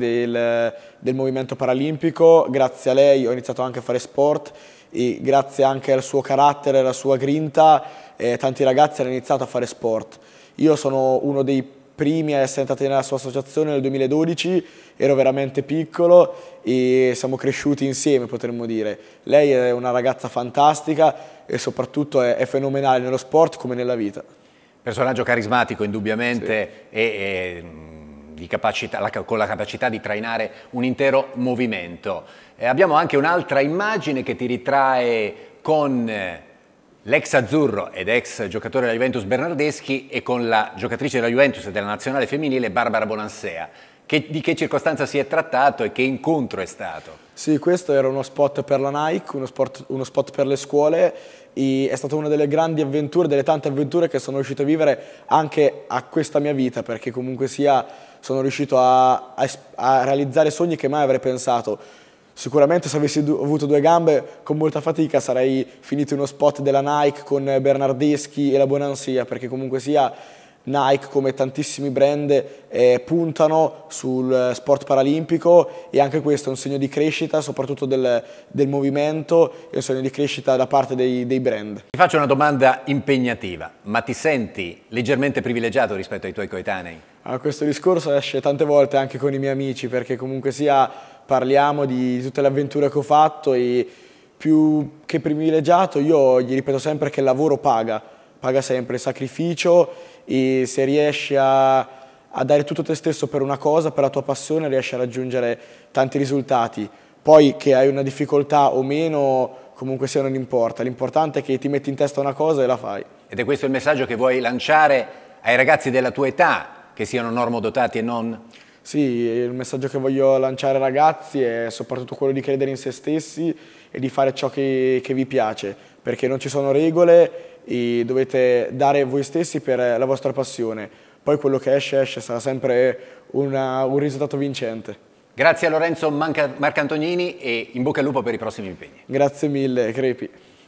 Speaker 4: del movimento paralimpico. Grazie a lei ho iniziato anche a fare sport e grazie anche al suo carattere, alla sua grinta, tanti ragazzi hanno iniziato a fare sport. Io sono uno dei primi a essere entrato nella sua associazione nel 2012, ero veramente piccolo e siamo cresciuti insieme, potremmo dire. Lei è una ragazza fantastica e soprattutto è fenomenale nello sport come nella vita.
Speaker 1: Personaggio carismatico indubbiamente, sì. e di capacità, con la capacità di trainare un intero movimento. Abbiamo anche un'altra immagine che ti ritrae con l'ex azzurro ed ex giocatore della Juventus Bernardeschi e con la giocatrice della Juventus e della nazionale femminile Barbara Bonansea. Di che circostanza si è trattato e che incontro è stato?
Speaker 4: Sì, questo era uno spot per la Nike, uno spot per le scuole e è stata una delle grandi avventure, delle tante avventure che sono riuscito a vivere anche a questa mia vita, perché comunque sia sono riuscito a realizzare sogni che mai avrei pensato. Sicuramente se avessi avuto due gambe con molta fatica sarei finito in uno spot della Nike con Bernardeschi e la Bonansea, perché comunque sia Nike come tantissimi brand puntano sul sport paralimpico e anche questo è un segno di crescita soprattutto del movimento e un segno di crescita da parte dei brand.
Speaker 1: Ti faccio una domanda impegnativa, ma ti senti leggermente privilegiato rispetto ai tuoi coetanei?
Speaker 4: Questo discorso esce tante volte anche con i miei amici perché comunque sia parliamo di tutte le avventure che ho fatto e più che privilegiato io gli ripeto sempre che il lavoro paga sempre, il sacrificio e se riesci a dare tutto te stesso per una cosa, per la tua passione, riesci a raggiungere tanti risultati. Poi che hai una difficoltà o meno, comunque sia non importa, l'importante è che ti metti in testa una cosa e la fai.
Speaker 1: Ed è questo il messaggio che vuoi lanciare ai ragazzi della tua età, che siano normodotati e non?
Speaker 4: Sì, il messaggio che voglio lanciare ai ragazzi è soprattutto quello di credere in se stessi e di fare ciò che vi piace, perché non ci sono regole e dovete dare voi stessi per la vostra passione. Poi quello che esce, sarà sempre un risultato vincente.
Speaker 1: Grazie a Lorenzo Marcantonini e in bocca al lupo per i prossimi impegni.
Speaker 4: Grazie mille, Crepi.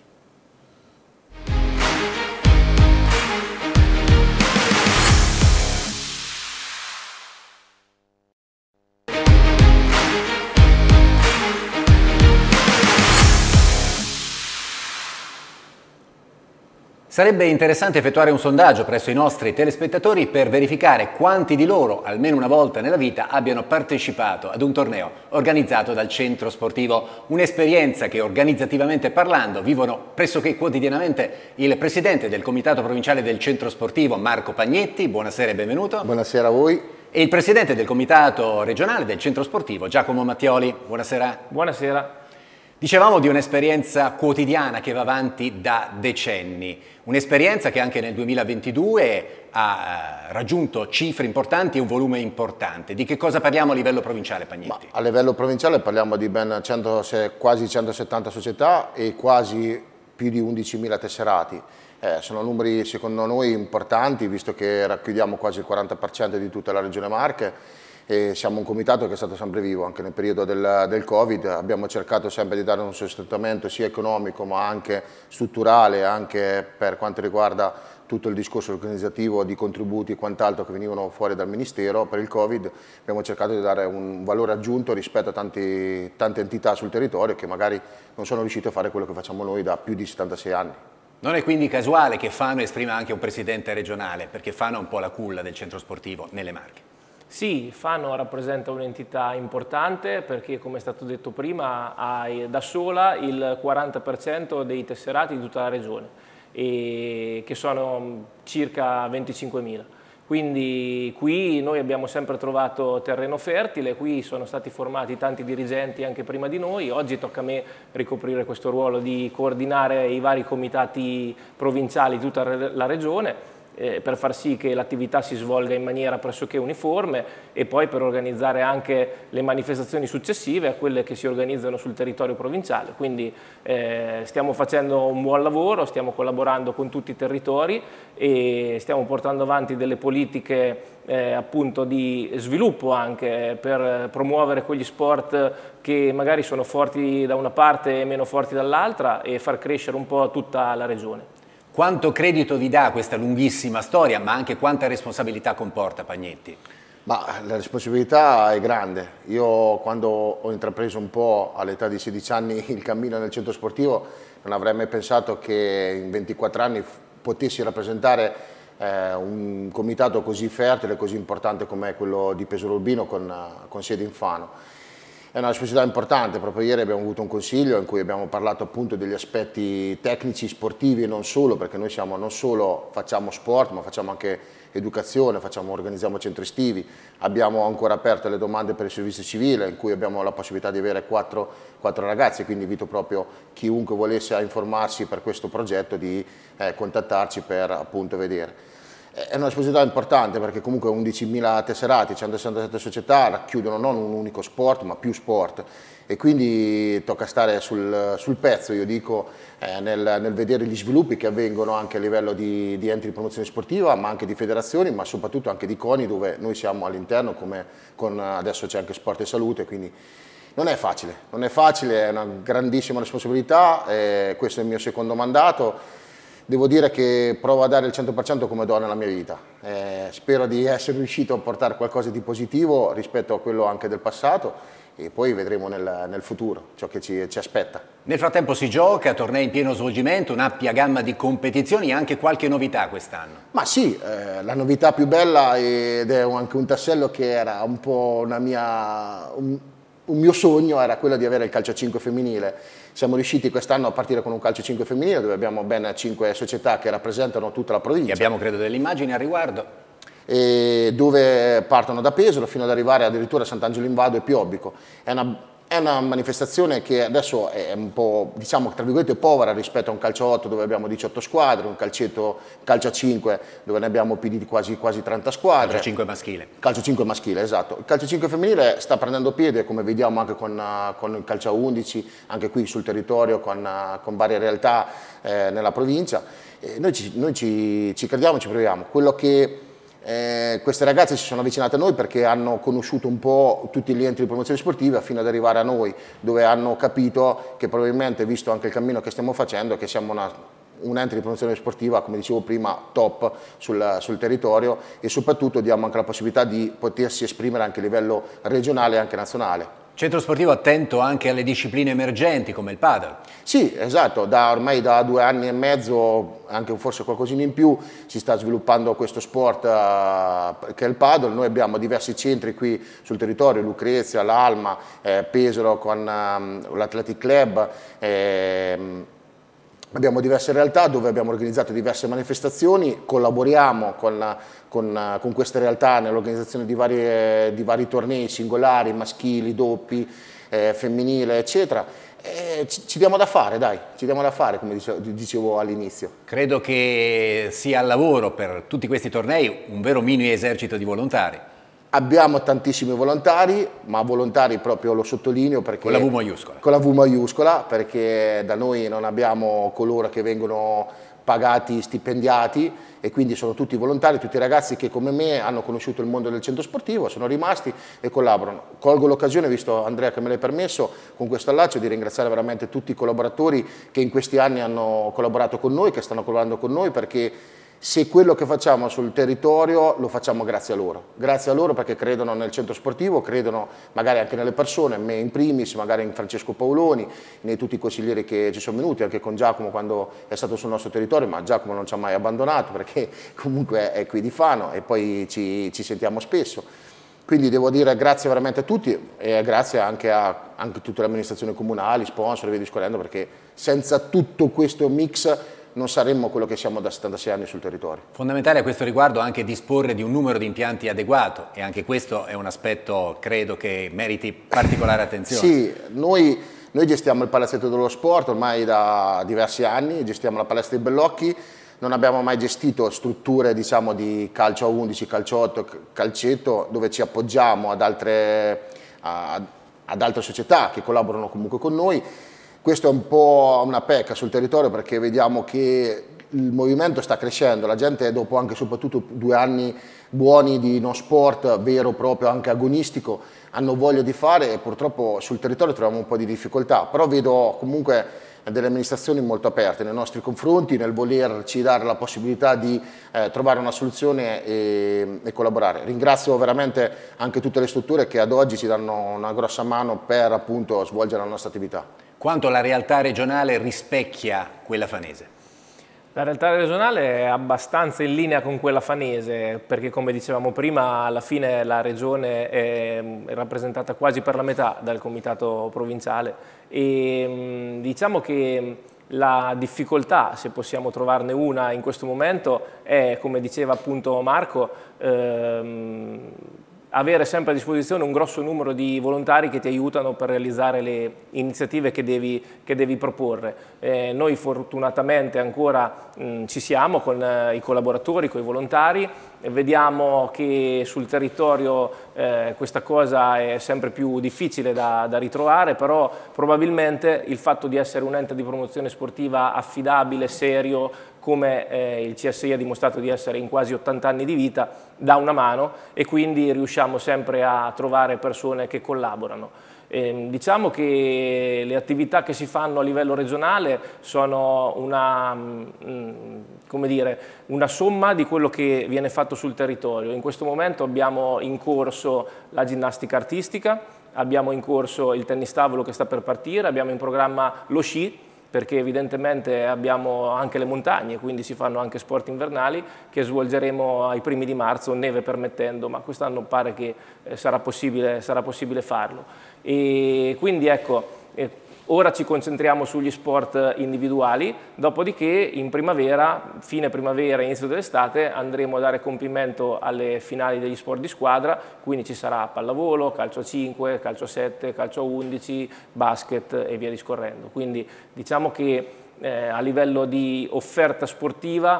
Speaker 1: Sarebbe interessante effettuare un sondaggio presso i nostri telespettatori per verificare quanti di loro, almeno una volta nella vita, abbiano partecipato ad un torneo organizzato dal centro sportivo. Un'esperienza che organizzativamente parlando vivono pressoché quotidianamente il presidente del comitato provinciale del centro sportivo Marco Pagnetti, buonasera e benvenuto.
Speaker 5: Buonasera a voi.
Speaker 1: E il presidente del comitato regionale del centro sportivo Giacomo Mattioli, buonasera.
Speaker 6: Buonasera.
Speaker 1: Dicevamo di un'esperienza quotidiana che va avanti da decenni, un'esperienza che anche nel 2022 ha raggiunto cifre importanti e un volume importante. Di che cosa parliamo a livello provinciale, Pagnetti?
Speaker 5: A livello provinciale parliamo di ben quasi 170 società e quasi più di 11.000 tesserati. Sono numeri secondo noi importanti visto che racchiudiamo quasi il 40% di tutta la regione Marche. E siamo un comitato che è stato sempre vivo anche nel periodo del Covid, abbiamo cercato sempre di dare un sostentamento sia economico ma anche strutturale, anche per quanto riguarda tutto il discorso organizzativo di contributi e quant'altro che venivano fuori dal Ministero per il Covid, abbiamo cercato di dare un valore aggiunto rispetto a tante entità sul territorio che magari non sono riuscite a fare quello che facciamo noi da più di 76 anni.
Speaker 1: Non è quindi casuale che Fano esprima anche un presidente regionale, perché Fano è un po' la culla del centro sportivo nelle Marche.
Speaker 6: Sì, Fano rappresenta un'entità importante perché, come è stato detto prima, ha da sola il 40% dei tesserati di tutta la regione, che sono circa 25.000. Quindi qui noi abbiamo sempre trovato terreno fertile, qui sono stati formati tanti dirigenti anche prima di noi, oggi tocca a me ricoprire questo ruolo di coordinare i vari comitati provinciali di tutta la regione, per far sì che l'attività si svolga in maniera pressoché uniforme e poi per organizzare anche le manifestazioni successive a quelle che si organizzano sul territorio provinciale. Quindi stiamo facendo un buon lavoro, stiamo collaborando con tutti i territori e stiamo portando avanti delle politiche appunto di sviluppo anche per promuovere quegli sport che magari sono forti da una parte e meno forti dall'altra e far crescere un po' tutta la regione.
Speaker 1: Quanto credito vi dà questa lunghissima storia, ma anche quanta responsabilità comporta, Pagnetti?
Speaker 5: Ma la responsabilità è grande. Io quando ho intrapreso un po' all'età di 16 anni il cammino nel centro sportivo non avrei mai pensato che in 24 anni potessi rappresentare un comitato così fertile, così importante come quello di Pesaro Urbino con sede in Fano. È una responsabilità importante, proprio ieri abbiamo avuto un consiglio in cui abbiamo parlato appunto degli aspetti tecnici, sportivi e non solo, perché noi non solo facciamo sport, ma facciamo anche educazione, organizziamo centri estivi, abbiamo ancora aperte le domande per il servizio civile in cui abbiamo la possibilità di avere 4 ragazzi, quindi invito proprio chiunque volesse informarsi per questo progetto di contattarci per appunto vedere. È una responsabilità importante perché comunque 11.000 tesserati, 167 società racchiudono non un unico sport ma più sport e quindi tocca stare sul pezzo, io dico, nel vedere gli sviluppi che avvengono anche a livello di enti di promozione sportiva ma anche di federazioni ma soprattutto anche di CONI dove noi siamo all'interno come adesso c'è anche Sport e Salute, quindi non è facile, è una grandissima responsabilità, questo è il mio secondo mandato. Devo dire che provo a dare il 100% come do nella mia vita. Spero di essere riuscito a portare qualcosa di positivo rispetto a quello anche del passato e poi vedremo nel futuro ciò che ci aspetta.
Speaker 1: Nel frattempo si gioca, tornei in pieno svolgimento, un'ampia gamma di competizioni e anche qualche novità quest'anno.
Speaker 5: Ma sì, la novità più bella ed è anche un tassello che era un po' un mio sogno era quello di avere il calcio a 5 femminile. Siamo riusciti quest'anno a partire con un calcio a 5 femminile dove abbiamo ben 5 società che rappresentano tutta la provincia.
Speaker 1: E abbiamo credo delle immagini al riguardo.
Speaker 5: E dove partono da Pesaro fino ad arrivare addirittura a Sant'Angelo in Vado e Piobbico. È una manifestazione che adesso è un po', diciamo, tra virgolette povera rispetto a un calcio a 8 dove abbiamo 18 squadre, un calcio a 5 dove ne abbiamo più di quasi 30 squadre.
Speaker 1: Calcio 5 maschile.
Speaker 5: Calcio 5 maschile, esatto. Il calcio 5 femminile sta prendendo piede, come vediamo anche con il calcio a 11, anche qui sul territorio, con varie realtà nella provincia. Noi ci crediamo, ci proviamo. Quello che queste ragazze si sono avvicinate a noi perché hanno conosciuto un po' tutti gli enti di promozione sportiva fino ad arrivare a noi, dove hanno capito che probabilmente, visto anche il cammino che stiamo facendo, che siamo un ente di promozione sportiva, come dicevo prima, top sul territorio e soprattutto diamo anche la possibilità di potersi esprimere anche a livello regionale e anche nazionale.
Speaker 1: Centro sportivo attento anche alle discipline emergenti come il padel.
Speaker 5: Sì, esatto, ormai da 2 anni e mezzo, anche forse qualcosina in più, si sta sviluppando questo sport che è il padel. Noi abbiamo diversi centri qui sul territorio, Lucrezia, l'Alma, Pesaro con l'Athletic Club. Abbiamo diverse realtà dove abbiamo organizzato diverse manifestazioni, collaboriamo con queste realtà nell'organizzazione di vari tornei singolari, maschili, doppi, femminile, eccetera. Ci diamo da fare, dai, ci diamo da fare, come dicevo all'inizio.
Speaker 1: Credo che sia al lavoro per tutti questi tornei un vero mini esercito di volontari.
Speaker 5: Abbiamo tantissimi volontari, ma volontari proprio lo sottolineo perché...
Speaker 1: Con la V maiuscola.
Speaker 5: Con la V maiuscola, perché da noi non abbiamo coloro che vengono pagati, stipendiati, e quindi sono tutti volontari, tutti ragazzi che come me hanno conosciuto il mondo del centro sportivo, sono rimasti e collaborano. Colgo l'occasione, visto Andrea che me l'hai permesso, con questo allaccio di ringraziare veramente tutti i collaboratori che in questi anni hanno collaborato con noi, che stanno collaborando con noi, perché Se quello che facciamo sul territorio lo facciamo grazie a loro perché credono nel centro sportivo, credono magari anche nelle persone, me in primis, magari in Francesco Paoloni, nei tutti i consiglieri che ci sono venuti, anche con Giacomo quando è stato sul nostro territorio, ma Giacomo non ci ha mai abbandonato perché comunque è qui di Fano e poi ci sentiamo spesso. Quindi devo dire grazie veramente a tutti e grazie anche a tutte le amministrazioni comunali, sponsor e via discorrendo, perché senza tutto questo mix non saremmo quello che siamo da 76 anni sul territorio.
Speaker 1: Fondamentale a questo riguardo anche disporre di un numero di impianti adeguato e anche questo è un aspetto credo che meriti particolare attenzione.
Speaker 5: Sì, noi gestiamo il palazzetto dello sport ormai da diversi anni, gestiamo la palestra dei Bellocchi, non abbiamo mai gestito strutture diciamo di calcio a 11, calcio 8, calcetto dove ci appoggiamo ad altre società che collaborano comunque con noi. Questo è un po' una pecca sul territorio perché vediamo che il movimento sta crescendo, la gente dopo anche soprattutto 2 anni buoni di no sport, vero proprio anche agonistico, hanno voglia di fare e purtroppo sul territorio troviamo un po' di difficoltà, però vedo comunque delle amministrazioni molto aperte nei nostri confronti, nel volerci dare la possibilità di trovare una soluzione e collaborare. Ringrazio veramente anche tutte le strutture che ad oggi ci danno una grossa mano per appunto svolgere la nostra attività.
Speaker 1: Quanto la realtà regionale rispecchia quella fanese?
Speaker 6: La realtà regionale è abbastanza in linea con quella fanese, perché come dicevamo prima, alla fine la regione è rappresentata quasi per la metà dal comitato provinciale e diciamo che la difficoltà, se possiamo trovarne una in questo momento, è, come diceva appunto Marco, avere sempre a disposizione un grosso numero di volontari che ti aiutano per realizzare le iniziative che devi proporre. Noi fortunatamente ancora ci siamo con i collaboratori, con i volontari, vediamo che sul territorio questa cosa è sempre più difficile da ritrovare, però probabilmente il fatto di essere un ente di promozione sportiva affidabile, serio, come il CSI ha dimostrato di essere in quasi 80 anni di vita, dà una mano e quindi riusciamo sempre a trovare persone che collaborano. Diciamo che le attività che si fanno a livello regionale sono una somma di quello che viene fatto sul territorio. In questo momento abbiamo in corso la ginnastica artistica, abbiamo in corso il tennis tavolo che sta per partire, abbiamo in programma lo sci, perché evidentemente abbiamo anche le montagne, quindi si fanno anche sport invernali che svolgeremo ai primi di marzo, neve permettendo, ma quest'anno pare che sarà possibile farlo. E quindi ecco, ora ci concentriamo sugli sport individuali, dopodiché in primavera, fine primavera, inizio dell'estate, andremo a dare compimento alle finali degli sport di squadra, quindi ci sarà pallavolo, calcio a 5, calcio a 7, calcio a 11, basket e via discorrendo. Quindi diciamo che a livello di offerta sportiva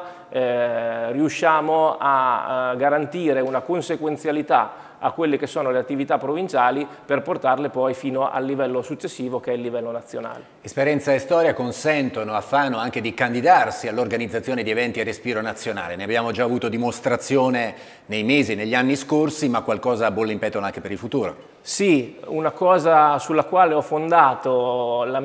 Speaker 6: riusciamo a garantire una conseguenzialità a quelle che sono le attività provinciali per portarle poi fino al livello successivo che è il livello nazionale.
Speaker 1: Esperienza e storia consentono a Fano anche di candidarsi all'organizzazione di eventi a respiro nazionale. Ne abbiamo già avuto dimostrazione nei mesi, negli anni scorsi, ma qualcosa bolle in petto anche per il futuro.
Speaker 6: Sì, una cosa sulla quale ho fondato la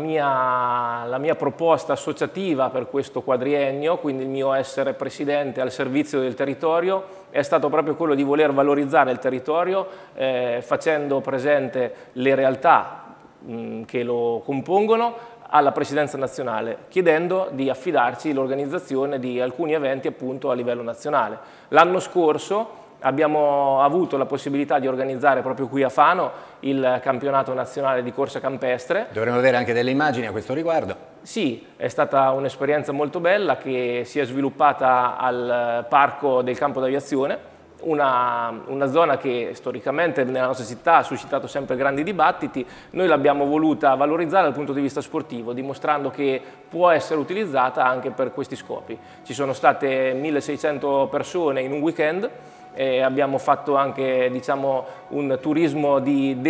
Speaker 6: mia proposta associativa per questo quadriennio, quindi il mio essere presidente al servizio del territorio, è stato proprio quello di voler valorizzare il territorio facendo presente le realtà che lo compongono alla Presidenza nazionale, chiedendo di affidarci l'organizzazione di alcuni eventi appunto a livello nazionale. L'anno scorso abbiamo avuto la possibilità di organizzare proprio qui a Fano il campionato nazionale di corsa campestre.
Speaker 1: Dovremmo avere anche delle immagini a questo riguardo.
Speaker 6: Sì, è stata un'esperienza molto bella che si è sviluppata al parco del campo d'aviazione, una zona che storicamente nella nostra città ha suscitato sempre grandi dibattiti. Noi l'abbiamo voluta valorizzare dal punto di vista sportivo, dimostrando che può essere utilizzata anche per questi scopi. Ci sono state 1600 persone in un weekend. Abbiamo fatto anche diciamo, un turismo di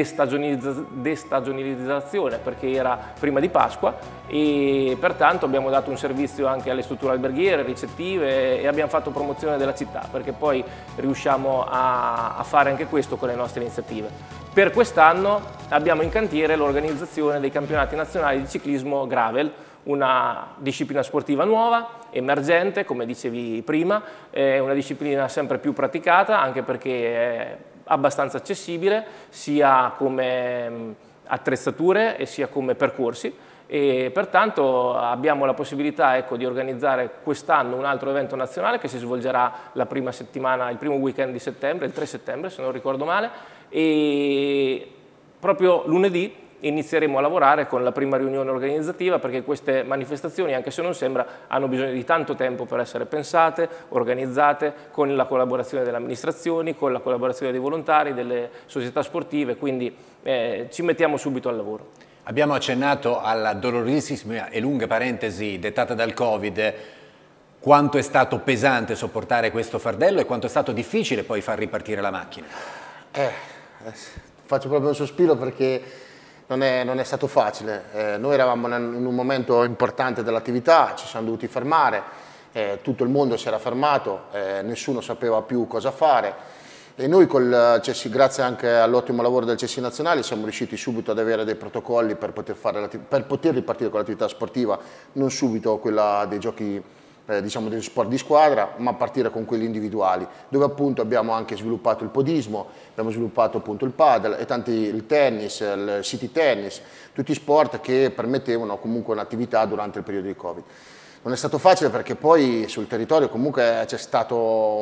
Speaker 6: destagionalizzazione perché era prima di Pasqua e pertanto abbiamo dato un servizio anche alle strutture alberghiere, ricettive e abbiamo fatto promozione della città perché poi riusciamo a fare anche questo con le nostre iniziative. Per quest'anno abbiamo in cantiere l'organizzazione dei campionati nazionali di ciclismo gravel, una disciplina sportiva nuova, emergente, come dicevi prima, è una disciplina sempre più praticata, anche perché è abbastanza accessibile sia come attrezzature e sia come percorsi, e pertanto abbiamo la possibilità, ecco, di organizzare quest'anno un altro evento nazionale che si svolgerà la prima settimana, il primo weekend di settembre, il 3 settembre se non ricordo male, e proprio lunedì inizieremo a lavorare con la prima riunione organizzativa, perché queste manifestazioni, anche se non sembra, hanno bisogno di tanto tempo per essere pensate, organizzate, con la collaborazione delle amministrazioni, con la collaborazione dei volontari, delle società sportive, quindi ci mettiamo subito al lavoro.
Speaker 1: Abbiamo accennato alla dolorosissima e lunga parentesi dettata dal Covid. Quanto è stato pesante sopportare questo fardello e quanto è stato difficile poi far ripartire la macchina?
Speaker 5: Faccio proprio un sospiro perché non è stato facile. Noi eravamo in un momento importante dell'attività, ci siamo dovuti fermare, tutto il mondo si era fermato, nessuno sapeva più cosa fare. E noi grazie anche all'ottimo lavoro del CSI nazionale siamo riusciti subito ad avere dei protocolli per poter ripartire con l'attività sportiva, non subito quella dei giochi, diciamo, del sport di squadra, ma partire con quelli individuali, dove appunto abbiamo anche sviluppato il podismo, abbiamo sviluppato appunto il padel e il tennis, il city tennis, tutti sport che permettevano comunque un'attività durante il periodo di Covid. Non è stato facile perché poi sul territorio comunque c'è stato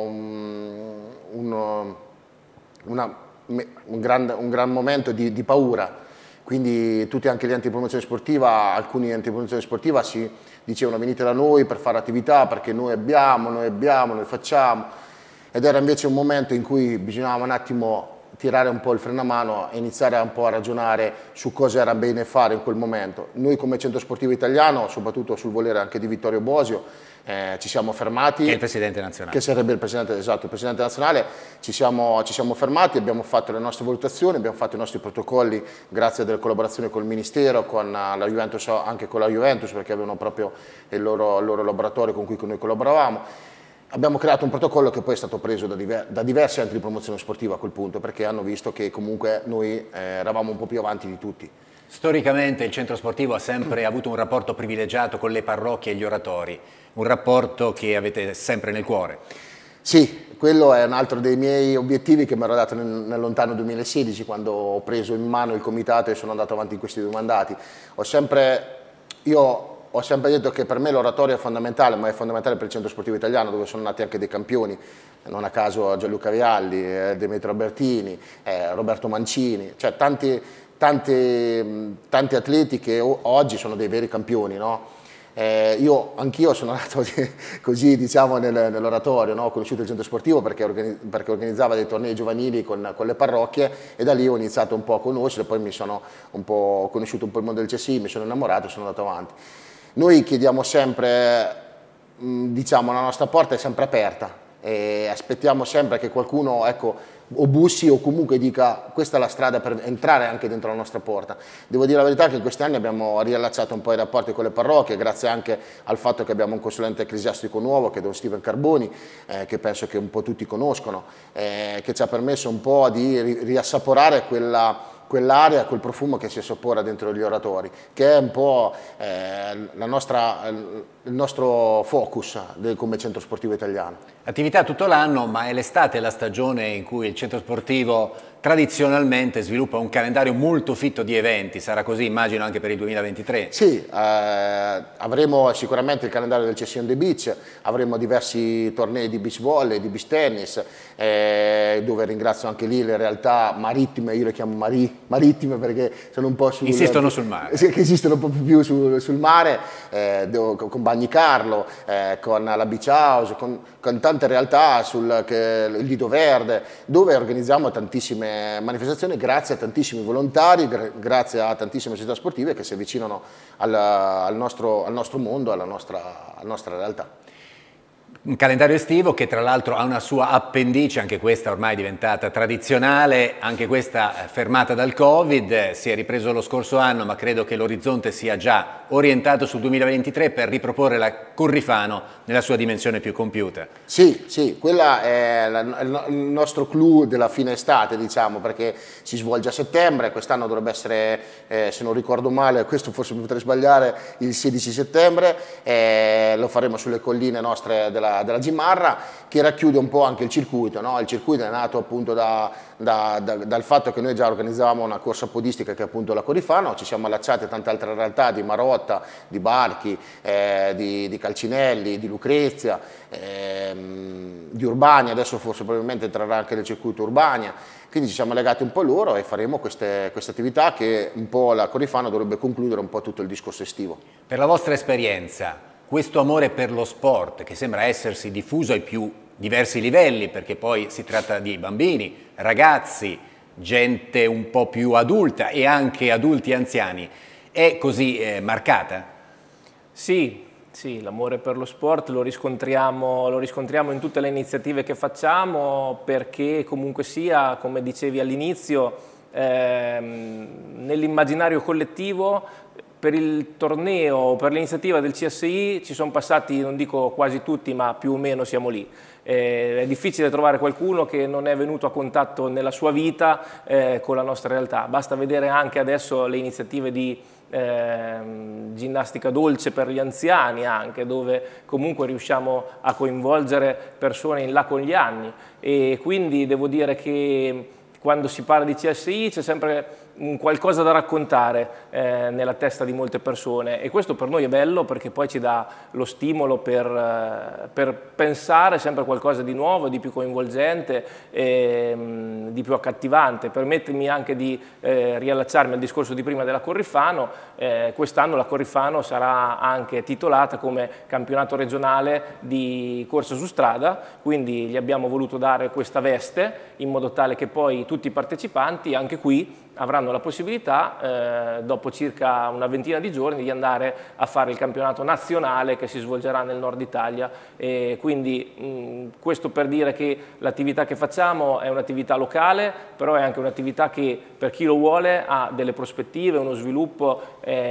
Speaker 5: un gran momento di paura, quindi tutti anche gli antipromozione sportiva, alcuni antipromozione sportiva si dicevano venite da noi per fare attività perché noi facciamo, ed era invece un momento in cui bisognava un attimo tirare un po' il freno a mano e iniziare un po' a ragionare su cosa era bene fare in quel momento. Noi come Centro Sportivo Italiano, soprattutto sul volere anche di Vittorio Bosio, ci siamo fermati.
Speaker 1: Che è il Presidente nazionale.
Speaker 5: Che sarebbe il Presidente, esatto, il Presidente nazionale. Ci siamo fermati, abbiamo fatto le nostre valutazioni, abbiamo fatto i nostri protocolli grazie alle collaborazioni col Ministero, con la Juventus, anche con la Juventus, perché avevano proprio il loro laboratorio con cui noi collaboravamo. Abbiamo creato un protocollo che poi è stato preso da diversi enti di promozione sportiva a quel punto, perché hanno visto che comunque noi eravamo un po' più avanti di tutti.
Speaker 1: Storicamente il centro sportivo ha sempre avuto un rapporto privilegiato con le parrocchie e gli oratori, un rapporto che avete sempre nel cuore.
Speaker 5: Sì, quello è un altro dei miei obiettivi che mi ero dato nel lontano 2016, quando ho preso in mano il comitato e sono andato avanti in questi 2 mandati. Ho sempre detto che per me l'oratorio è fondamentale, ma è fondamentale per il Centro Sportivo Italiano, dove sono nati anche dei campioni, non a caso Gianluca Vialli, Demetrio Albertini, Roberto Mancini, cioè tanti atleti che oggi sono dei veri campioni, no? Anch'io sono nato così, diciamo, nell'oratorio, no? Ho conosciuto il centro sportivo perché organizzava dei tornei giovanili con le parrocchie, e da lì ho iniziato un po' a conoscere, poi mi sono ho conosciuto un po' il mondo del CSI, mi sono innamorato e sono andato avanti. Noi chiediamo sempre, diciamo, la nostra porta è sempre aperta e aspettiamo sempre che qualcuno, ecco, o bussi o comunque dica questa è la strada per entrare anche dentro la nostra porta. Devo dire la verità che in questi anni abbiamo riallacciato un po' i rapporti con le parrocchie, grazie anche al fatto che abbiamo un consulente ecclesiastico nuovo che è Don Steven Carboni, che penso che un po' tutti conoscono, che ci ha permesso un po' di riassaporare quell'area, quel profumo che si assapora dentro gli oratori, che è un po' il nostro focus come centro sportivo italiano.
Speaker 1: Attività tutto l'anno, ma è l'estate la stagione in cui il centro sportivo tradizionalmente sviluppa un calendario molto fitto di eventi. Sarà così, immagino, anche per il 2023?
Speaker 5: Sì, avremo sicuramente il calendario del CSI on the Beach, avremo diversi tornei di beach volley, di beach tennis, dove ringrazio anche lì le realtà marittime, io le chiamo marittime perché sono un po'
Speaker 1: insistono sul mare.
Speaker 5: Sì, che esistono un po' più sul mare, con Bagnicarlo, con la Beach House, con tante realtà, il Lido Verde, dove organizziamo tantissime manifestazioni grazie a tantissimi volontari, grazie a tantissime società sportive che si avvicinano al nostro mondo, alla nostra realtà.
Speaker 1: Un calendario estivo che tra l'altro ha una sua appendice, anche questa ormai diventata tradizionale, anche questa fermata dal Covid, si è ripreso lo scorso anno, ma credo che l'orizzonte sia già orientato sul 2023 per riproporre la Corrifano nella sua dimensione più compiuta.
Speaker 5: Sì, sì, quella è il nostro clou della fine estate, diciamo, perché si svolge a settembre, quest'anno dovrebbe essere, se non ricordo male, questo forse mi potrei sbagliare, il 16 settembre, lo faremo sulle colline nostre della Gimarra, che racchiude un po' anche il circuito, no? Il circuito è nato appunto dal fatto che noi già organizzavamo una corsa podistica che è appunto la Corrifano, ci siamo allacciati a tante altre realtà di Marotta, di Barchi, di Calcinelli, di Lucrezia, di Urbania, adesso forse probabilmente entrerà anche nel circuito Urbania, quindi ci siamo legati un po' a loro e faremo queste attività che un po' la Corrifano dovrebbe concludere un po' tutto il discorso estivo.
Speaker 1: Per la vostra esperienza, questo amore per lo sport che sembra essersi diffuso ai più diversi livelli, perché poi si tratta di bambini, ragazzi, gente un po' più adulta e anche adulti e anziani, è così marcata?
Speaker 6: Sì, sì, l'amore per lo sport lo riscontriamo in tutte le iniziative che facciamo, perché comunque sia, come dicevi all'inizio, nell'immaginario collettivo per il torneo, per l'iniziativa del CSI ci sono passati, non dico quasi tutti, ma più o meno siamo lì. È difficile trovare qualcuno che non è venuto a contatto nella sua vita con la nostra realtà. Basta vedere anche adesso le iniziative di ginnastica dolce per gli anziani, anche dove comunque riusciamo a coinvolgere persone in là con gli anni, e quindi devo dire che quando si parla di CSI c'è sempre qualcosa da raccontare nella testa di molte persone, e questo per noi è bello perché poi ci dà lo stimolo per pensare sempre a qualcosa di nuovo, di più coinvolgente, di più accattivante. Permettermi anche di riallacciarmi al discorso di prima della Corrifano. Quest'anno la Corrifano sarà anche titolata come campionato regionale di corsa su strada, quindi gli abbiamo voluto dare questa veste in modo tale che poi tutti i partecipanti anche qui avranno la possibilità, dopo circa una ventina di giorni, di andare a fare il campionato nazionale che si svolgerà nel nord Italia. E quindi questo per dire che l'attività che facciamo è un'attività locale, però è anche un'attività che per chi lo vuole ha delle prospettive, uno sviluppo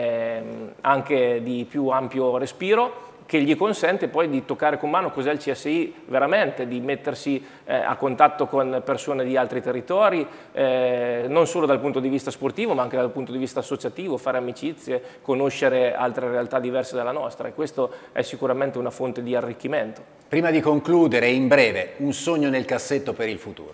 Speaker 6: anche di più ampio respiro, che gli consente poi di toccare con mano cos'è il CSI veramente, di mettersi a contatto con persone di altri territori, non solo dal punto di vista sportivo ma anche dal punto di vista associativo, fare amicizie, conoscere altre realtà diverse dalla nostra, e questo è sicuramente una fonte di arricchimento. Prima di concludere, in breve, un sogno nel cassetto per il futuro.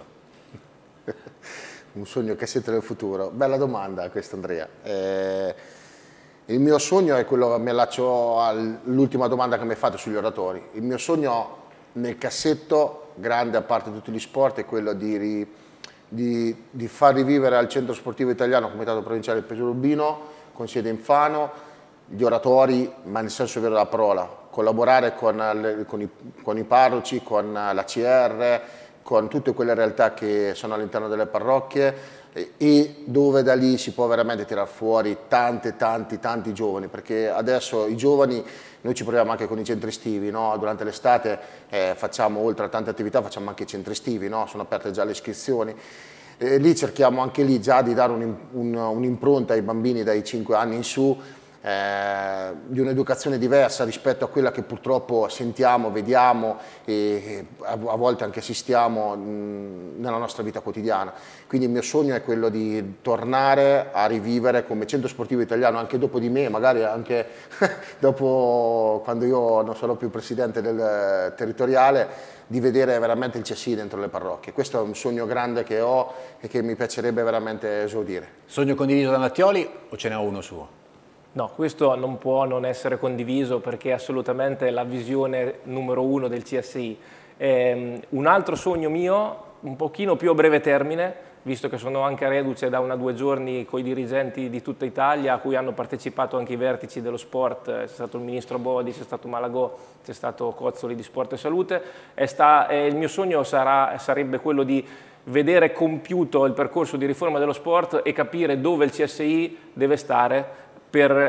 Speaker 5: Un sogno nel cassetto del futuro? Bella domanda questa, Andrea. Il mio sogno è quello, mi allaccio all'ultima domanda che mi hai fatto sugli oratori. Il mio sogno nel cassetto, grande a parte tutti gli sport, è quello di far rivivere al Centro Sportivo Italiano, Comitato Provinciale del Pesaro Urbino, con sede in Fano, gli oratori, ma nel senso vero della parola, collaborare con i parroci, con la CR, con tutte quelle realtà che sono all'interno delle parrocchie, e dove da lì si può veramente tirare fuori tanti giovani, perché adesso i giovani, noi ci proviamo anche con i centri estivi, no? Durante l'estate facciamo, oltre a tante attività, facciamo anche i centri estivi, no? Sono aperte già le iscrizioni, lì cerchiamo anche lì già di dare un'impronta ai bambini dai 5 anni in su, di un'educazione diversa rispetto a quella che purtroppo sentiamo, vediamo e a volte anche assistiamo nella nostra vita quotidiana. Quindi il mio sogno è quello di tornare a rivivere come Centro Sportivo Italiano, anche dopo di me, magari anche dopo, quando io non sarò più presidente del territoriale, di vedere veramente il CSI dentro le parrocchie. Questo è un sogno grande che ho e che mi piacerebbe veramente esaudire.
Speaker 1: Sogno condiviso da Mattioli o ce n'è uno suo?
Speaker 6: No, questo non può non essere condiviso perché è assolutamente la visione numero uno del CSI. Un altro sogno mio, un pochino più a breve termine, visto che sono anche reduce da 1 o 2 giorni con i dirigenti di tutta Italia a cui hanno partecipato anche i vertici dello sport, c'è stato il ministro Bodi, c'è stato Malagò, c'è stato Cozzoli di Sport e Salute, il mio sogno sarebbe quello di vedere compiuto il percorso di riforma dello sport e capire dove il CSI deve stare per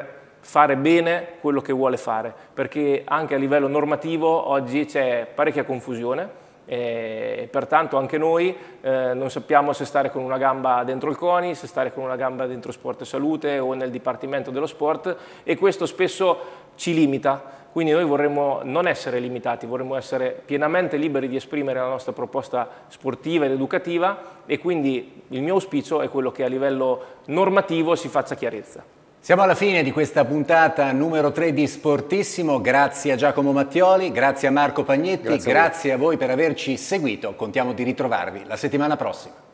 Speaker 6: fare bene quello che vuole fare, perché anche a livello normativo oggi c'è parecchia confusione. Pertanto anche noi non sappiamo se stare con una gamba dentro il CONI, se stare con una gamba dentro Sport e Salute o nel Dipartimento dello Sport, e questo spesso ci limita. Quindi noi vorremmo non essere limitati, vorremmo essere pienamente liberi di esprimere la nostra proposta sportiva ed educativa, e quindi il mio auspicio è quello che a livello normativo si faccia chiarezza.
Speaker 1: Siamo alla fine di questa puntata numero 3 di Sportissimo. Grazie a Giacomo Mattioli, grazie a Marco Pagnetti, grazie a voi per averci seguito. Contiamo di ritrovarvi la settimana prossima.